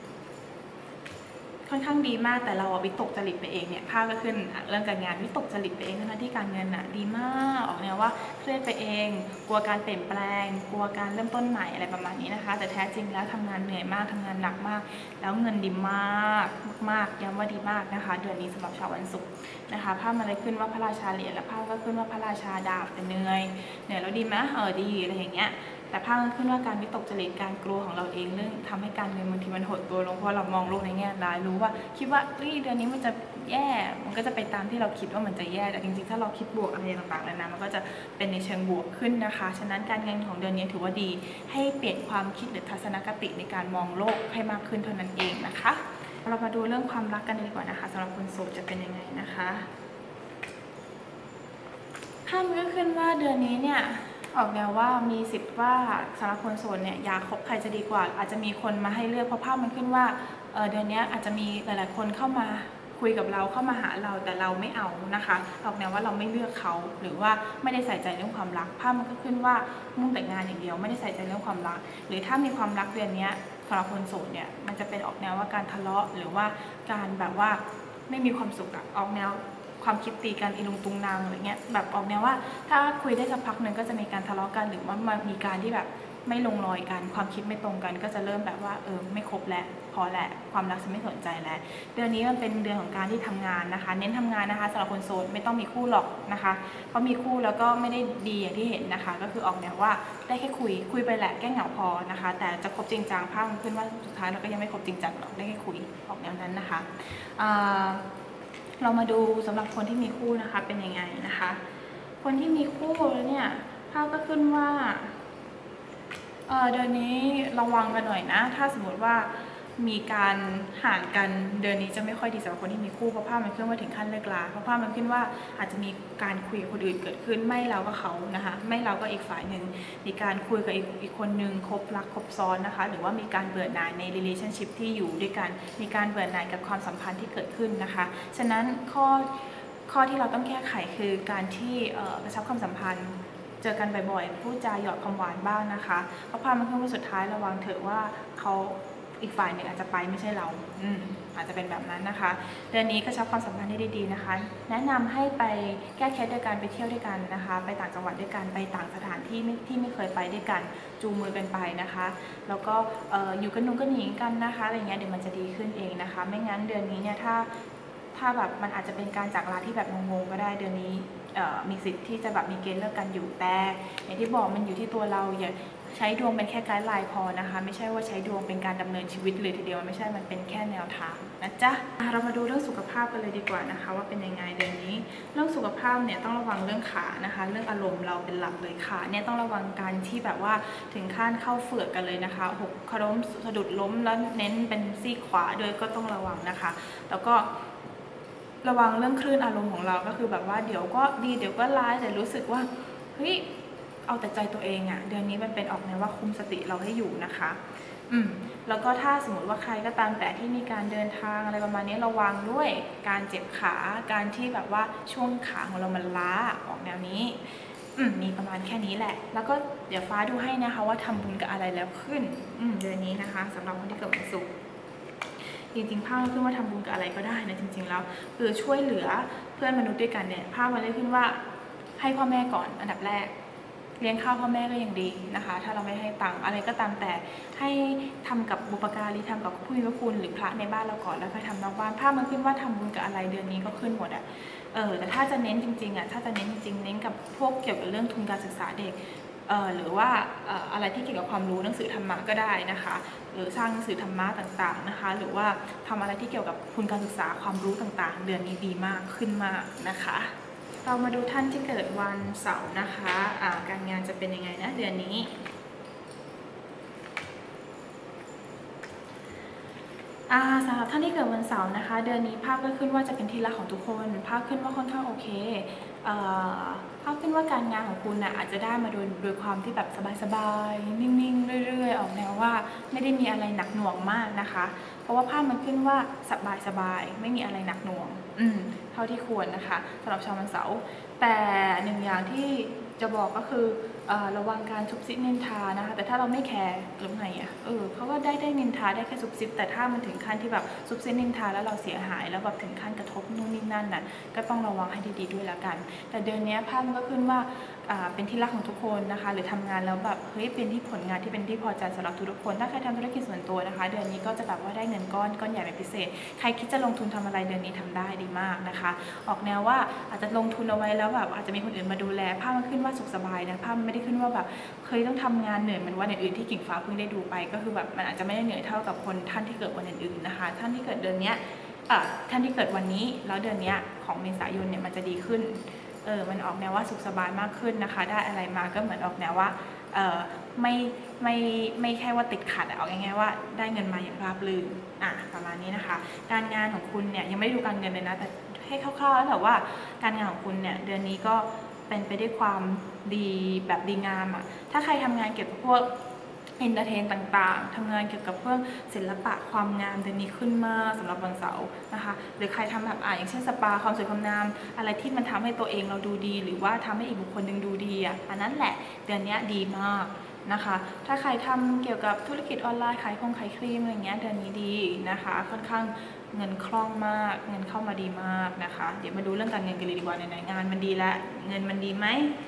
ค่อนข้างดีมากแต่เราวิตกจริตไปเองเนี่ยภาพก็ขึ้นเรื่องการงานวิตกจริตไปเองทั้งที่การเงินดีมากออกแนวว่าเครียดไปเองกลัวการเปลี่ยนแปลงกลัวการเริ่มต้นใหม่อะไรประมาณนี้นะคะแต่แท้จริงแล้วทำงานเหนื่อยมากทำงานหนักมากแล้วเงินดีมากมากย้ำว่าดีมากนะคะเดือนนี้สำหรับชาววันศุกร์นะคะภาพมาเลยขึ้นว่าพระราชาเหรียญและภาพก็ขึ้นว่าพระราชาดาบแต่เหนื่อยแล้วดีไหมดีอะไรอย่างเงี้ยแต่ภาพก็ขึ้นว่าการวิตกจริตการกลัวของเราเองเรื่องทำให้การเงินบางทีมันหดตัวลงเพราะเรามองโลกในแง่ร้ายรู้ว่าคิดว่าเดือนนี้มันจะแย่มันก็จะไปตามที่เราคิดว่ามันจะแย่แต่จริงๆถ้าเราคิดบวกอะไรต่างๆแล้วนะมันก็จะเป็นในเชิงบวกขึ้นนะคะฉะนั้นการเงินของเดือนนี้ถือว่าดีให้เปลี่ยนความคิดหรือทัศนคติในการมองโลกให้มากขึ้นเท่านั้นเองนะคะเรามาดูเรื่องความรักกันดีกว่านะคะสำหรับคนโสดจะเป็นยังไงนะคะถ้ามันก็ขึ้นว่าเดือนนี้เนี่ยออกแนวว่ามีสิทธิ์ว่าสำหรับคนโสดเนี่ยอยากคบใครจะดีกว่าอาจจะมีคนมาให้เลือกเพราะภาพมันขึ้นว่าเดือนนี้อาจจะมีหลายๆคนเข้ามาคุยกับเราเข้ามาหาเราแต่เราไม่เอานะคะออกแนวว่าเราไม่เลือกเขาหรือว่าไม่ได้ใส่ใจเรื่องความรักภาพมันก็ขึ้นว่ามุ่งแต่งานอย่างเดียวไม่ได้ใส่ใจเรื่องความรักหรือถ้ามีความรักเดือนนี้สำหรับคนโสดเนี่ยมันจะเป็นออกแนวว่าการทะเลาะหรือว่าการแบบว่าไม่มีความสุขออกแนวความคิดตีกันอีลุงตุงนางอะไรเงี้ยแบบออกแนวว่าถ้าคุยได้สักพักหนึ่งก็จะมีการทะเลาะกันหรือว่ามีการที่แบบไม่ลงรอยกันความคิดไม่ตรงกันก็จะเริ่มแบบว่าไม่ครบแล้วพอแล้วความรักฉันไม่สนใจแล้วเดือนนี้มันเป็นเดือนของการที่ทำงานนะคะเน้นทำงานนะคะสำหรับคนโสดไม่ต้องมีคู่หรอกนะคะเพราะมีคู่แล้วก็ไม่ได้ดีอย่างที่เห็นนะคะก็คือออกแนวว่าได้แค่คุยไปแหละแก้เหงาพอนะคะแต่จะคบจริงจังภาพมันขึ้นว่าสุดท้ายเราก็ยังไม่คบจริงจังหรอกได้แค่คุยออกแนวนั้นนะคะเรามาดูสำหรับคนที่มีคู่นะคะเป็นยังไงนะคะคนที่มีคู่แล้วเนี่ยภาพก็ขึ้นว่าเดือนนี้ระวังกันหน่อยนะถ้าสมมติว่ามีการห่างกันเดือนนี้จะไม่ค่อยดีสำหรับคนที่มีคู่เพราะภาพมันขึ้นว่าถึงขั้นเลิกลาเพราะภาพมันขึ้นว่าอาจจะมีการคุยกับคนอื่นเกิดขึ้นไม่เราก็เขานะคะไม่เราก็อีกฝ่ายหนึ่งมีการคุยกับอีกคนนึงคบรักคบซ้อนนะคะหรือว่ามีการเบื่อหน่ายใน relationship ที่อยู่ด้วยกันมีการเบื่อหน่ายกับความสัมพันธ์ที่เกิดขึ้นนะคะฉะนั้นข้อที่เราต้องแก้ไขคือการที่กระชับความสัมพันธ์เจอกันบ่อยๆพูดจาหยอดคำหวานบ้างนะคะเพราะภาพมันขึ้นว่าสุดท้ายระวังเถอะว่าเขาอีกฝ่ายหนึ่งอาจจะไปไม่ใช่เราอาจจะเป็นแบบนั้นนะคะเดือนนี้กระชับความสัมพันธ์ให้ดีๆนะคะแนะนำให้ไปแก้เคล็ดด้วยกันไปเที่ยวด้วยกันนะคะไปต่างจังหวัดด้วยกันไปต่างสถานที่ที่ไม่เคยไปด้วยกันจูงมือกันไปนะคะแล้วก็อยู่กันนุ่งกันหญิงกันนะคะอะไรเงี้ยเดี๋ยวมันจะดีขึ้นเองนะคะไม่งั้นเดือนนี้เนี่ยถ้าแบบมันอาจจะเป็นการจากลาที่แบบงงๆก็ได้เดือนนี้มีสิทธิ์ที่จะแบบมีเกณฑ์เลิกกันอยู่แต่อย่างที่บอกมันอยู่ที่ตัวเราอย่าใช้ดวงเป็นแค่ไกด์ไลน์พอนะคะไม่ใช่ว่าใช้ดวงเป็นการดำเนินชีวิตเลยทีเดียวไม่ใช่มันเป็นแค่แนวทางนะจ๊ะเรามาดูเรื่องสุขภาพกันเลยดีกว่านะคะว่าเป็นยังไงเดือนนี้เรื่องสุขภาพเนี่ยต้องระวังเรื่องขานะคะเรื่องอารมณ์เราเป็นหลักเลยค่ะเนี่ยต้องระวังการที่แบบว่าถึงขั้นเข้าเฝือกกันเลยนะคะหกล้มสะดุดล้มแล้วเน้นเป็นซี่ขวาด้วยก็ต้องระวังนะคะแล้วก็ระวังเรื่องคลื่นอารมณ์ของเราก็คือแบบว่าเดี๋ยวก็ดีเดี๋ยวก็ร้ายแต่รู้สึกว่าเฮ้ยเอาแต่ใจตัวเองอะเดือนนี้มันเป็นออกแนวว่าคุมสติเราให้อยู่นะคะแล้วก็ถ้าสมมติว่าใครก็ตามแต่ที่มีการเดินทางอะไรประมาณนี้ระวังด้วยการเจ็บขาการที่แบบว่าช่วงขาของเรามันล้าออกแนวนี้มีประมาณแค่นี้แหละแล้วก็เดี๋ยวฟ้าดูให้นะคะว่าทำบุญกับอะไรแล้วขึ้นเดือนนี้นะคะสำหรับคนที่เกิดวันศุกร์จริงๆภาพขึ้นว่าทำบุญกับอะไรก็ได้นะจริงๆแล้วคือช่วยเหลือเพื่อนมนุษย์ด้วยกันเนี่ยภาพมันได้ขึ้นว่าให้พ่อแม่ก่อนอันดับแรกเลี้ยงข้าวพ่อแม่ก็ยังดีนะคะถ้าเราไม่ให้ตังค์อะไรก็ตามแต่ให้ทำกับบุปการีทำกับผู้มีพระคุณหรือพระในบ้านเราก่อนแล้วค่อยทำนอกบ้านภาพมันขึ้นว่าทำบุญกับอะไรเดือนนี้ก็ขึ้นหมดแต่ถ้าจะเน้นจริงๆถ้าจะเน้นจริงๆเน้นกับพวกเกี่ยวกับเรื่องทุนการศึกษาเด็กหรือว่าอะไรที่เกี่ยวกับความรู้หนังสือธรรมะก็ได้นะคะหรือสร้างหนังสือธรรมะต่างๆนะคะหรือว่าทำอะไรที่เกี่ยวกับทุนการศึกษาความรู้ต่างๆเดือนนี้ดีมากขึ้นมากนะคะเรามาดูท่านที่เกิดวันเสาร์นะคะการงานจะเป็นยังไงนะเดือนนี้สำหรับท่านที่เกิดวันเสาร์นะคะเดือนนี้ภาพก็ขึ้นว่าจะเป็นที่รักของทุกคนภาพขึ้นว่าค่อนข้างโอเคภาพขึ้นว่าการงานของคุณอาจจะได้มาโดยความที่แบบสบายๆนิ่งๆเรื่อยๆออกแนวว่าไม่ได้มีอะไรหนักหน่วงมากนะคะเพราะว่าภาพมันขึ้นว่าสบายๆไม่มีอะไรหนักหน่วงเท่าที่ควรนะคะสำหรับชาววันเสาร์แต่หนึ่งอย่างที่จะบอกก็คือระวังการซุบซิบนินทานะคะแต่ถ้าเราไม่แคร์หรือไงเขาก็ได้นินทาได้แค่ซุบซิบแต่ถ้ามันถึงขั้นที่แบบซุบซิบนินทาแล้วเราเสียหายแล้วแบบถึงขั้นกระทบนู่นนี่นั่นน่ะก็ต้องระวังให้ดีๆด้วยละกันแต่เดือนนี้ภาพมันก็ขึ้นว่าเป็นที่รักของทุกคนนะคะหรือทำงานแล้วแบบเฮ้ยเป็นที่ผลงานที่เป็นที่พอใจสำหรับทุกคนถ้าใครทำธุรกิจส่วนตัวนะคะเดือนนี้ก็จะแบบว่าได้เงินก้อนใหญ่เป็นพิเศษใครคิดจะลงทุนทำอะไรเดือนนี้ทำได้ดีมากนะคะออกแนวว่าอาจจะลงทุนเอาไว้แล้วแบบอาจจะมีคนอื่นมาดูแลภาพมันขึ้นว่าสุขสบายนะภาพไม่ได้ขึ้นว่าแบบเคยต้องทำงานเหนื่อยเหมือนวันอื่นๆที่กิ่งฟ้าเพิ่งได้ดูไปก็คือแบบมันอาจจะไม่ได้เหนื่อยเท่ากับคนท่านที่เกิดวันอื่นๆนะคะท่านที่เกิดเดือนนี้ท่านที่เกิดวันนี้แล้วเดือนนี้ของเมษายนเนี่ยมันจะดีขึ้นมันออกแนวว่าสุขสบายมากขึ้นนะคะได้อะไรมาก็เหมือนออกแนวว่าไม่แค่ว่าติดขัดเอาง่ายๆว่าได้เงินมาอย่างราบรื่นประมาณนี้นะคะการงานของคุณเนี่ยยังไม่ได้ดูการเงินเลยนะแต่ให้คร่าวๆแล้วแต่ว่าการงานของคุณเนี่ยเดือนนี้ก็เป็นไปด้วยความดีแบบดีงามถ้าใครทำงานเกี่ยวกับพวกเอนเตอร์เทนต่างๆทำงานเกี่ยวกับเรื่องศิลปะความงามเดือนนี้ขึ้นมากสำหรับวันเสาร์นะคะหรือใครทำแบบอย่างเช่นสปาความสวยความงามอะไรที่มันทำให้ตัวเองเราดูดีหรือว่าทำให้อีกบุคคลหนึ่งดูดีอันนั้นแหละเดือนนี้ดีมากนะคะถ้าใครทำเกี่ยวกับธุรกิจออนไลน์ขายครีมอะไรเงี้ยเดือนนี้ดีนะคะค่อนข้างเงินคล่องมากเงินเข้ามาดีมากนะคะเดี๋ยวมาดูเรื่องการเงินกันเลยดีกว่าไหนๆงานมันดีแล้วเงินมันดีไหม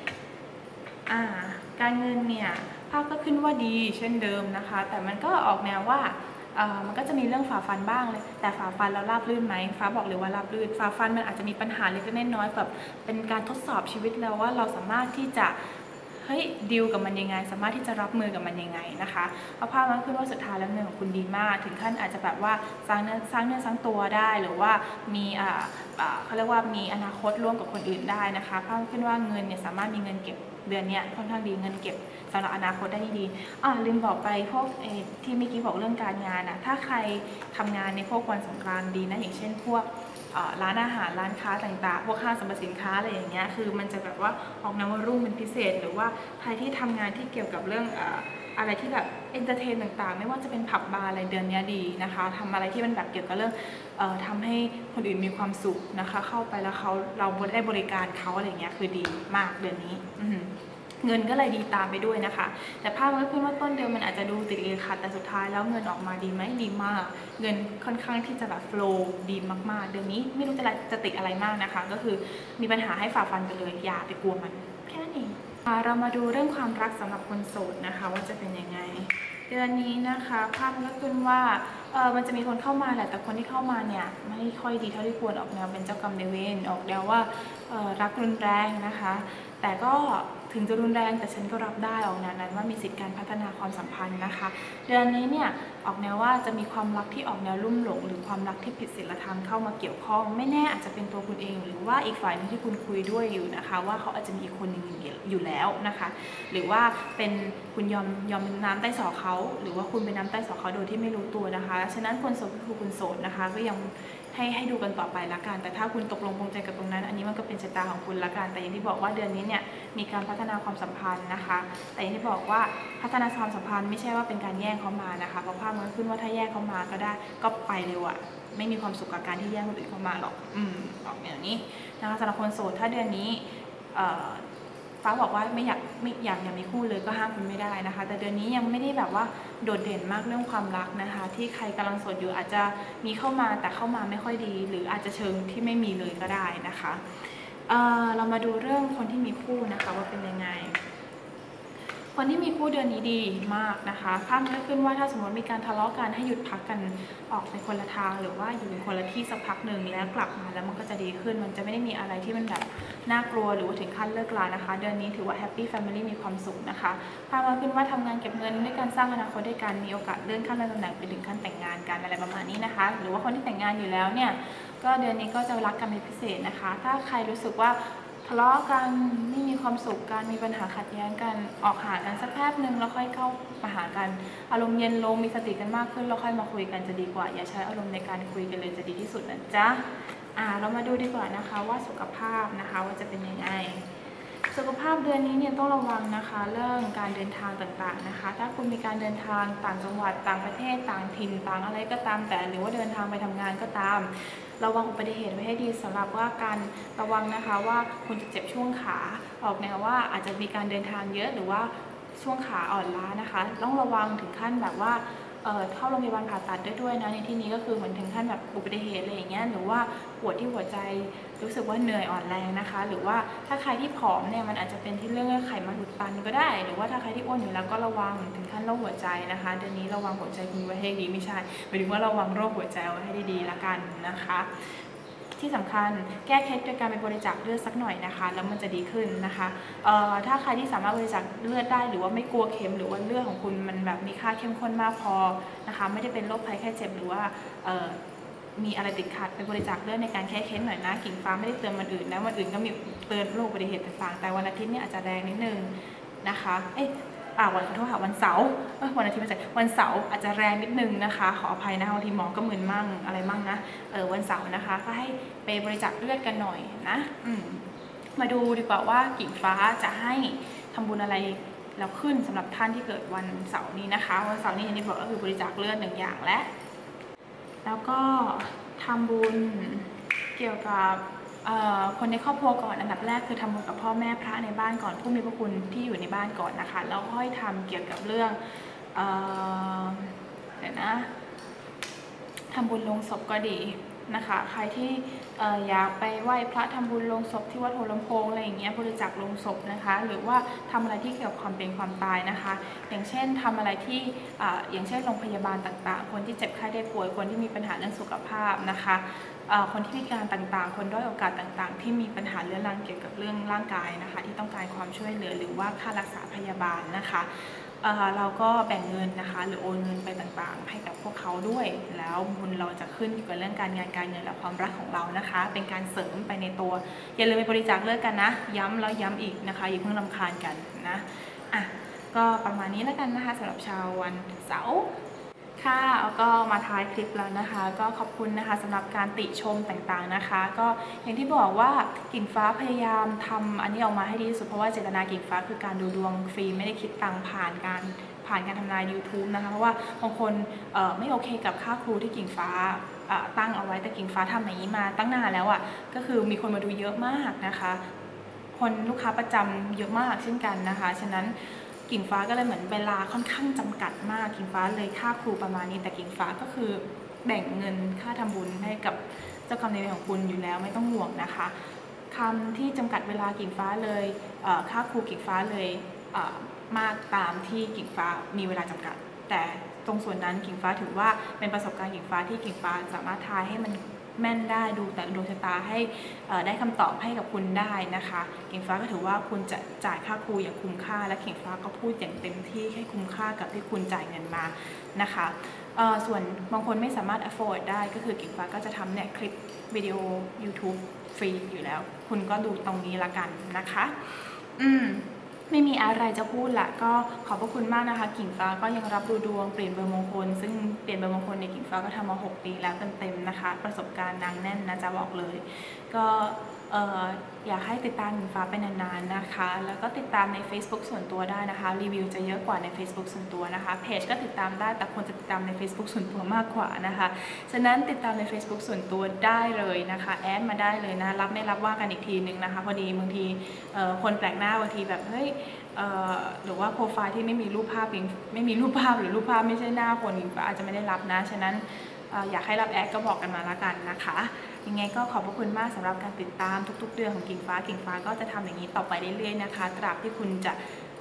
การเงินเนี่ยภาพก็ขึ้นว่าดีเช่นเดิมนะคะแต่มันก็ออกแนวว่ามันก็จะมีเรื่องฝ่าฟันบ้างเลยแต่ฝ่าฟันแล้วราบรื่นไหมฟ้าบอกเลยว่าราบรื่นฝ่าฟันมันอาจจะมีปัญหาเล็กๆน้อยๆแบบเป็นการทดสอบชีวิตเราว่าเราสามารถที่จะดิวกับมันยังไงสามารถที่จะรับมือกับมันยังไงนะคะเพราะภาพมันขึ้นว่าสุดท้ายแล้วเงินของคุณดีมากถึงขั้นอาจจะแบบว่าสร้างเนื้อสร้างตัวได้หรือว่ามีเขาเรียกว่ามีอนาคตร่วมกับคนอื่นได้นะคะภาพขึ้นว่าเงินเนี่ยสามารถมีเงินเก็บเดือนนี้ค่อนข้างดีเงินเก็บสำหรับอนาคตได้ดีลืมบอกไปพวกที่เมื่อกี้บอกเรื่องการงานถ้าใครทำงานในพวกวันสงกรานต์ดีนะอย่างเช่นพวกร้านอาหารร้านค้าต่างๆพวกห้างสรรพสินค้าอะไรอย่างเงี้ยคือมันจะแบบว่าออกแนวรุ่งเป็นพิเศษหรือว่าใครที่ทำงานที่เกี่ยวกับเรื่องอะไรที่แบบเอนเตอร์เทนต่างๆไม่ว่าจะเป็นผับบาร์อะไรเดือนนี้ดีนะคะทำอะไรที่มันแบบเกี่ยวกับเรื่องทำให้คนอื่นมีความสุขนะคะเข้าไปแล้วเราได้บริการเขาอะไรเงี้ยคือดีมากเดือนนี้เงินก็เลยดีตามไปด้วยนะคะแต่ภาพมันก็ขึ้นว่าต้นเดือนมันอาจจะดูติดขัดแต่สุดท้ายแล้วเงินออกมาดีไหมดีมากเงินค่อนข้างที่จะแบบโฟลว์ดีมากๆเดือนนี้ไม่รู้จะติดอะไรมากนะคะก็คือมีปัญหาให้ฝ่าฟันไปเลยอย่าไปกลัวมันแค่นั้นเองเรามาดูเรื่องความรักสำหรับคนโสดนะคะว่าจะเป็นยังไงเดือนนี้นะคะภาพมันก็ขึ้นว่ามันจะมีคนเข้ามาแหละแต่คนที่เข้ามาเนี่ยไม่ค่อยดีเท่าที่ควรออกแนวเป็นเจ้ากรรมนายเวรออกแนวว่ารักรุนแรงนะคะแต่ก็ถึงจะรุนแรงแต่ฉันก็รับได้ออกแนวนั้นว่ามีสิทธิการพัฒนาความสัมพันธ์นะคะเดือนนี้เนี่ยออกแนวว่าจะมีความรักที่ออกแนวลุ่มหลงหรือความรักที่ผิดศีลธรรมเข้ามาเกี่ยวข้องไม่แน่อาจจะเป็นตัวคุณเองหรือว่าอีกฝ่ายนึงที่คุณคุยด้วยอยู่นะคะว่าเขาอาจจะมีอีกคนหนึ่งอยู่แล้วนะคะหรือว่าเป็นคุณยอมเป็นน้ำใต้ศอกเขาหรือว่าคุณเป็นน้ำใต้ศอกเขาโดยที่ไม่รู้ตัวนะคะฉะนั้นคนโสดคือคุณโสดนะคะก็ยังให้ดูกันต่อไปละกันแต่ถ้าคุณตกลงปลงใจกับตรงนั้นอันนี้มันก็เป็นชะตาของคุณละกันแต่อย่างที่บอกว่าเดือนนี้เนี่ยมีการพัฒนาความสัมพันธ์นะคะแต่อย่างที่บอกว่าพัฒนาความสัมพันธ์ไม่ใช่ว่าเป็นการแย่งเขามานะคะเพราะภาพมันขึ้นว่าถ้าแย่งเขามาก็ได้ก็ไปเร็วไม่มีความสุขกับการที่แย่งคนอื่นเข้ามาหรอกออกแบบนี้นะคะสำหรับคนโสดถ้าเดือนนี้ฟ้าบอกว่าไม่อยากมีคู่เลยก็ห้ามคุณไม่ได้นะคะแต่เดือนนี้ยังไม่ได้แบบว่าโดดเด่นมากเรื่องความรักนะคะที่ใครกำลังโสดอยู่อาจจะมีเข้ามาแต่เข้ามาไม่ค่อยดีหรืออาจจะเชิงที่ไม่มีเลยก็ได้นะคะเรามาดูเรื่องคนที่มีคู่นะคะว่าเป็นยังไงคนที่มีคู่เดือนนี้ดีมากนะคะภาพนี้ขึ้นว่าถ้าสมมติมีการทะเลาะกันให้หยุดพักกันออกไปคนละทางหรือว่าอยู่คนละที่สักพักหนึ่งแล้วกลับมาแล้วมันก็จะดีขึ้นมันจะไม่ได้มีอะไรที่มันแบบน่ากลัวหรือว่าถึงขั้นเลิกลานะคะเดือนนี้ถือว่าแฮปปี้แฟมิลี่มีความสุขนะคะภาพนี้ขึ้นว่าทำงานเก็บเงินด้วยการสร้างอนาคตด้วยกันมีโอกาสเลื่อนขั้นเลื่อนตำแหน่งไปถึงขั้นแต่งงานกันอะไรประมาณนี้นะคะหรือว่าคนที่แต่งงานอยู่แล้วเนี่ยก็เดือนนี้ก็จะรักกันเป็นพิเศษนะคะถ้าใครรู้สึกว่าทะเลาะกันไม่มีความสุขกันมีปัญหาขัดแย้งกันออกห่างกันสักแป๊บนึงแล้วค่อยเข้ามาหากันอารมณ์เย็นลงมีสติกันมากขึ้นแล้วค่อยมาคุยกันจะดีกว่าอย่าใช้อารมณ์ในการคุยกันเลยจะดีที่สุดนะจ๊ะเรามาดูดีกว่านะคะว่าสุขภาพนะคะว่าจะเป็นยังไงสุขภาพเดือนนี้เนี่ยต้องระวังนะคะเรื่องการเดินทางต่างๆนะคะถ้าคุณมีการเดินทางต่างจังหวัดต่างประเทศต่างถิ่นต่างอะไรก็ตามแต่หรือว่าเดินทางไปทำงานก็ตามระวังอุบัติเหตุไว้ให้ดีสำหรับว่าการระวังนะคะว่าคุณจะเจ็บช่วงขาออกแนวว่าอาจจะมีการเดินทางเยอะหรือว่าช่วงขาอ่อนล้านะคะต้องระวังถึงขั้นแบบว่าเข้าโรงพยาบาลผ่าตัดด้วยนะในที่นี้ก็คือเหมือนถึงขั้นแบบอุบัติเหตุอะไรอย่างเงี้ยหรือว่าปวดที่หัวใจรู้สึกว่าเหนื่อยอ่อนแรงนะคะหรือว่าถ้าใครที่ผอมเนี่ยมันอาจจะเป็นที่เรื่องไขมันอุดตันก็ได้หรือว่าถ้าใครที่อ้วนอยู่แล้วก็ระวังถึงขั้นโรคหัวใจนะคะเดือนนี้ระวังหัวใจคุณไว้ให้ดีไม่ใช่หมายถึงว่าระวังโรคหัวใจไว้ให้ดีๆละกันนะคะที่สำคัญแก้เคล็ดโดยการไปบริจาคเลือดสักหน่อยนะคะแล้วมันจะดีขึ้นนะคะถ้าใครที่สามารถบริจาคเลือดได้หรือว่าไม่กลัวเข็มหรือว่าเลือดของคุณมันแบบมีค่าเข้มข้นมากพอนะคะไม่ได้เป็นโรคภัยแค่เจ็บหรือว่ามีอะไรติดขัดไปบริจาคเลือดในการแก้เคล็ดหน่อยนะกิ่งฟ้าไม่ได้เตือนวันอื่นนะวันอื่นก็มีเตือนโรคอุบัติเหตุต่างๆแต่วันอาทิตย์เนี่ยอาจจะแรงนิดนึงนะคะวันขอโทษค่ะวันเสาร์วันอาทิตย์ไม่ใช่วันเสาร์อาจจะแรงนิดนึงนะคะขออภัยนะคะบางทีหมอก็มึนมั่งอะไรมั่งนะวันเสาร์นะคะก็ให้ไปบริจาคเลือดกันหน่อยนะมาดูดีกว่าว่ากิ่งฟ้าจะให้ทำบุญอะไรแล้วขึ้นสำหรับท่านที่เกิดวันเสาร์นี้นะคะวันเสาร์นี้อย่างที่บอกก็คือบริจาคเลือด1อย่างแล้วก็ทำบุญเกี่ยวกับคนในครอบครัวก่อนอันดับแรกคือทำบุญกับพ่อแม่พระในบ้านก่อนผู้มีพระคุณที่อยู่ในบ้านก่อนนะคะแล้วค่อยทำเกี่ยวกับเรื่องเดี๋ยวนะทำบุญลงศพก็ดีนะคะใครที่อยากไปไหว้พระทำบุญลงศพที่วัดหัวลำโพงอะไรอย่างเงี้ยบริจาคลงศพนะคะหรือว่าทำอะไรที่เกี่ยวกับความเป็นความตายนะคะอย่างเช่นทำอะไรที่อย่างเช่นโรงพยาบาลต่างๆคนที่เจ็บไข้ได้ป่วยคนที่มีปัญหาเรื่องสุขภาพนะคะคนที่พิการต่างๆคนด้อยโอกาสต่างๆที่มีปัญหาเรื้อรังเกี่ยวกับเรื่องร่างกายนะคะที่ต้องการความช่วยเหลือหรือว่าค่ารักษาพยาบาลนะคะเราก็แบ่งเงินนะคะหรือโอนเงินไปต่างๆให้กับพวกเขาด้วยแล้วบุญเราจะขึ้นอยู่กับเรื่องการงานการเงินและความรักของเรานะคะเป็นการเสริมไปในตัวอย่าลืมไปบริจาคเลือดกันนะย้ำแล้วย้ำอีกนะคะอย่าเพิ่งรำคาญกันนะก็ประมาณนี้แล้วกันนะคะสำหรับชาววันเสาร์ค่ะก็มาท้ายคลิปแล้วนะคะก็ขอบคุณนะคะสำหรับการติชมต่างๆนะคะก็อย่างที่บอกว่ากิ่งฟ้าพยายามทำอันนี้ออกมาให้ดีที่สุดเพราะว่าเจตนากิ่งฟ้าคือการดูดวงฟรีไม่ได้คิดตังค์ผ่านการทำนาย YouTube นะคะเพราะว่าบางคนไม่โอเคกับค่าครูที่กิ่งฟ้าตั้งเอาไว้แต่กิ่งฟ้าทำอย่างนี้มาตั้งนานแล้วก็คือมีคนมาดูเยอะมากนะคะคนลูกค้าประจำเยอะมากเช่นกันนะคะฉะนั้นกิ่งฟ้าก็เลยเหมือนเวลาค่อนข้างจำกัดมากกิ่งฟ้าเลยค่าครูประมาณนี้แต่กิ่งฟ้าก็คือแบ่งเงินค่าทำบุญให้กับเจ้ากรรมนายเวรของคุณอยู่แล้วไม่ต้องห่วงนะคะคำที่จำกัดเวลากิ่งฟ้าเลยค่าครูกิ่งฟ้าเลยมากตามที่กิ่งฟ้ามีเวลาจำกัดแต่ตรงส่วนนั้นกิ่งฟ้าถือว่าเป็นประสบการณ์กิ่งฟ้าที่กิ่งฟ้าสามารถทายให้มันแม่นได้ดูแต่ดวงชะตาให้ได้คำตอบให้กับคุณได้นะคะกิ่งฟ้าก็ถือว่าคุณจะจ่ายค่าครูอย่างคุ้มค่าและกิ่งฟ้าก็พูดอย่างเต็มที่ให้คุ้มค่ากับที่คุณจ่ายเงินมานะคะส่วนบางคนไม่สามารถ afford ได้ก็คือกิ่งฟ้าก็จะทำเนี่ยคลิปวิดีโอ YouTube ฟรีอยู่แล้วคุณก็ดูตรงนี้ละกันนะคะไม่มีอะไรจะพูดละก็ขอบพระคุณมากนะคะกิ่งฟ้าก็ยังรับดูดวงเปลี่ยนเบอร์มงคลซึ่งเปลี่ยนเบอร์มงคลในกิ่งฟ้าก็ทำมา6 ปีแล้วเต็มๆนะคะประสบการณ์นางแน่นนะจะบอกเลยก็อยากให้ติดตามกิ่งฟ้าไปนานๆนะคะแล้วก็ติดตามใน Facebook ส่วนตัวได้นะคะรีวิวจะเยอะกว่าใน Facebook ส่วนตัวนะคะเพจก็ติดตามได้แต่ควรจะติดตามใน Facebook ส่วนตัวมากกว่านะคะฉะนั้นติดตามใน Facebook ส่วนตัวได้เลยนะคะแอดมาได้เลยนะรับไม่รับว่ากันอีกทีนึงนะคะพอดีบางทีคนแปลกหน้าบางทีแบบเฮ้ยหรือว่าโปรไฟล์ที่ไม่มีรูปภาพไม่มีรูปภาพหรือรูปภาพไม่ใช่หน้าคนก็อาจจะไม่ได้รับนะฉะนั้นอยากให้รับแอดก็บอกกันมาละกันนะคะยังไงก็ขอบพระคุณมากสำหรับการติดตามทุกๆเดือนของกิ่งฟ้าก็จะทำอย่างนี้ต่อไปเรื่อยๆนะคะตราบที่คุณจะ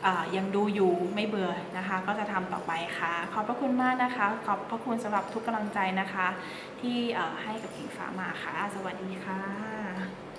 ยังดูอยู่ไม่เบื่อนะคะก็จะทำต่อไปค่ะขอบพระคุณมากนะคะขอบพระคุณสำหรับทุกกำลังใจนะคะที่ให้กับกิ่งฟ้ามาค่ะสวัสดีค่ะ